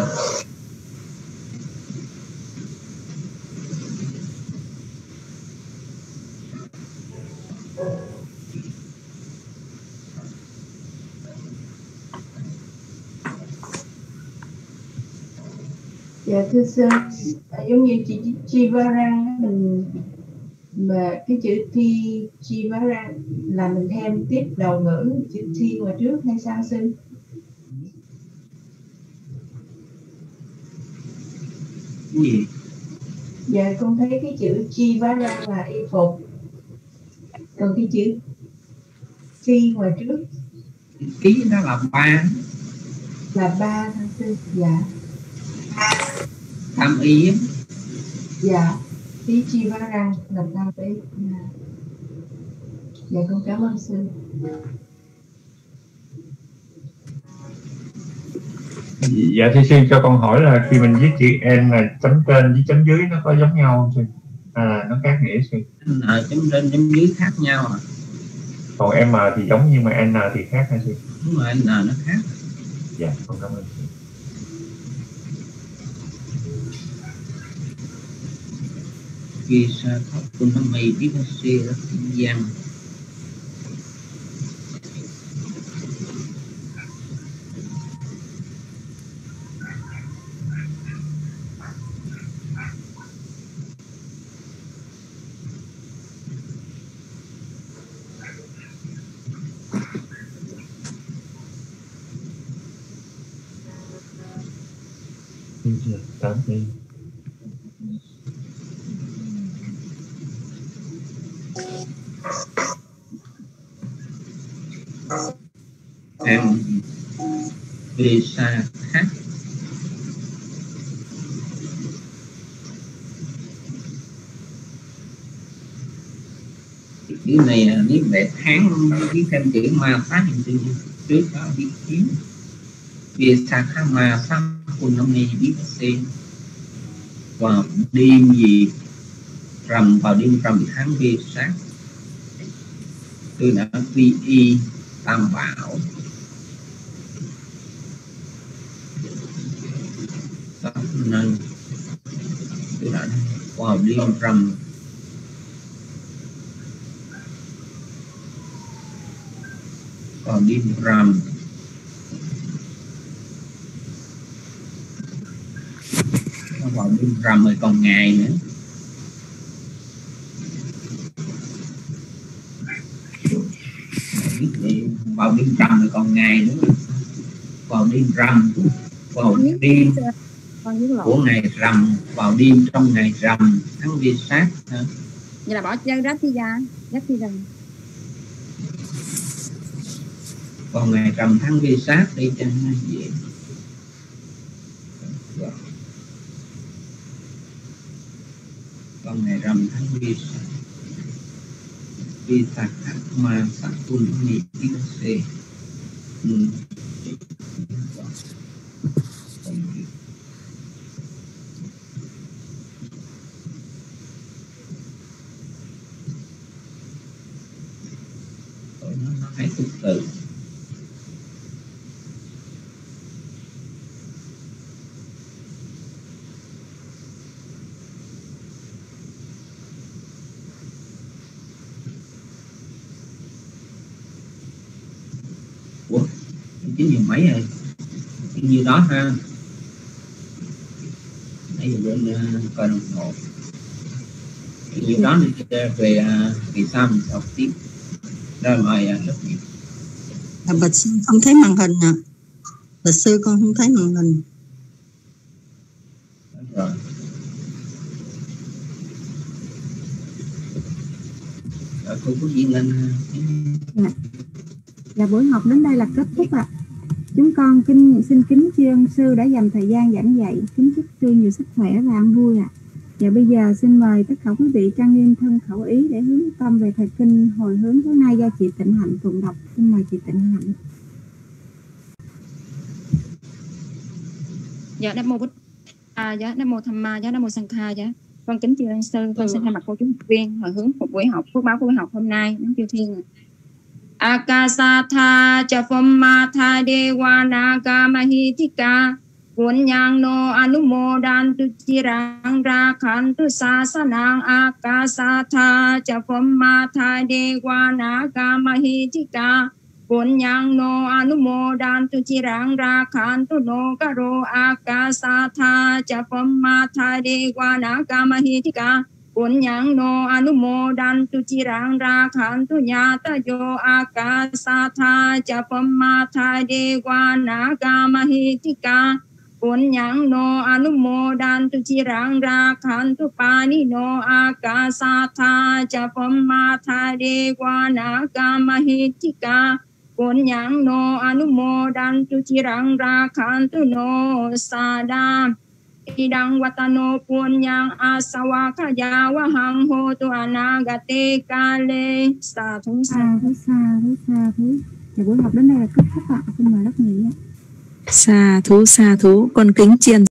Speaker 8: Dạ thưa sư, giống như chị Chivara mình mà cái chữ thi Chivara là mình thêm tiếp đầu ngữ chữ thi ngoài trước hay sao sư?
Speaker 2: gì?
Speaker 8: Dạ con thấy cái chữ Chivara là y phục, còn cái chữ thi ngoài trước
Speaker 2: ký nó là ba.
Speaker 8: Là ba thưa sư. Dạ.
Speaker 2: Tam y.
Speaker 8: Dạ. Tí Chivara là tam y. Dạ con cảm ơn sư.
Speaker 7: Dạ thưa sư, cho con hỏi là khi mình viết chữ N là chấm trên với chấm dưới nó có giống nhau không sư? Nó khác nghĩa sư?
Speaker 2: Chấm trên chấm dưới khác nhau à?
Speaker 7: Còn M thì giống nhưng mà N thì khác hả sư?
Speaker 2: Đúng rồi, N nó khác.
Speaker 7: Dạ con cảm ơn sư.
Speaker 2: Kisa khóc của nó mày biết nó xê rất gian.
Speaker 7: teacher, tạm biệt.
Speaker 2: Em Visa khác chữ này viết về tháng, viết thêm chữ ma phát hiện trước đó viết kiếm Visa khác ma sắc quân năm nay viết sen vào đêm gì rằm, vào đêm rằm tháng Visa tôi đã vi y tam bảo nên tôi đã vào đêm rằm vào đêm rằm vào đêm rằm rồi còn ngày nữa. Vào đêm rằm rồi còn ngày nữa, vào đêm rằm, vào đêm của ngày rằm, vào đêm trong ngày rằm tháng vi sát.
Speaker 11: Vậy là bỏ chân rách đi ra, rách đi rằm.
Speaker 2: Vào ngày rằm tháng vi sát đi cho nó dễ. Vào ngày rằm tháng vi sát. Visa khác ma sắc quân nhị tiếng C. Nó hay tục tự. Ủa, 9:10 rồi, như đó ha. Nãy giờ bên coi đồng hồ. Như đó thì về kỳ sau mình sẽ học tiếp. Rồi mời rất nhiều.
Speaker 9: Bạch sư không thấy màn hình à? Bạch sư con không thấy màn hình.
Speaker 2: Rồi. Rồi cô có gì lên.
Speaker 14: Dạ, buổi học đến đây là kết thúc ạ. Chúng con xin kính tri ân sư đã dành thời gian giảng dạy, kính chúc sư nhiều sức khỏe và an vui ạ. Và bây giờ xin mời tất cả quý vị trang nghiêm thân khẩu ý để hướng tâm về thời kinh hồi hướng thứ hai do chị Tịnh Hạnh tụng đọc. Xin mời chị Tịnh Hạnh.
Speaker 11: Dạ, Nam mô Bụt dạ, Nam mô Tham Ma, dạ, Nam mô Sang Kha, dạ. Con kính tri ân sư, con xin thay mặt cô chú học viên hồi hướng một buổi học phước báo của buổi học hôm nay. Nắm chư thiên. Akasatha Chapammatha Dewana Mahitika Punyang no Anumodantu Chirang Rakhantu Sasanang Akasatha Chapammatha Dewana Mahitika Punyang no Anumodantu Chirang Rakhantu no Karo Akasatha Chapammatha Dewana Mahitika Punyang no Anumodantu Chirang Rakhantu Nyata Yo Akasatha Chapammatha Dewana Mahitika Punyang no Anumodantu Chirang Rakhantu Pani no Akasatha Chapammatha Dewana Mahitika Punyang no Anumodantu Chirang Rakhantu no Sada Idang watano punyang asawakaya wahang hotu anagate kale. Sa thú sa thú sa thú sa thú. Và buổi học đến đây là kết thúc ạ. Xin mời rất nhiều.
Speaker 15: Sa thú con kính chiên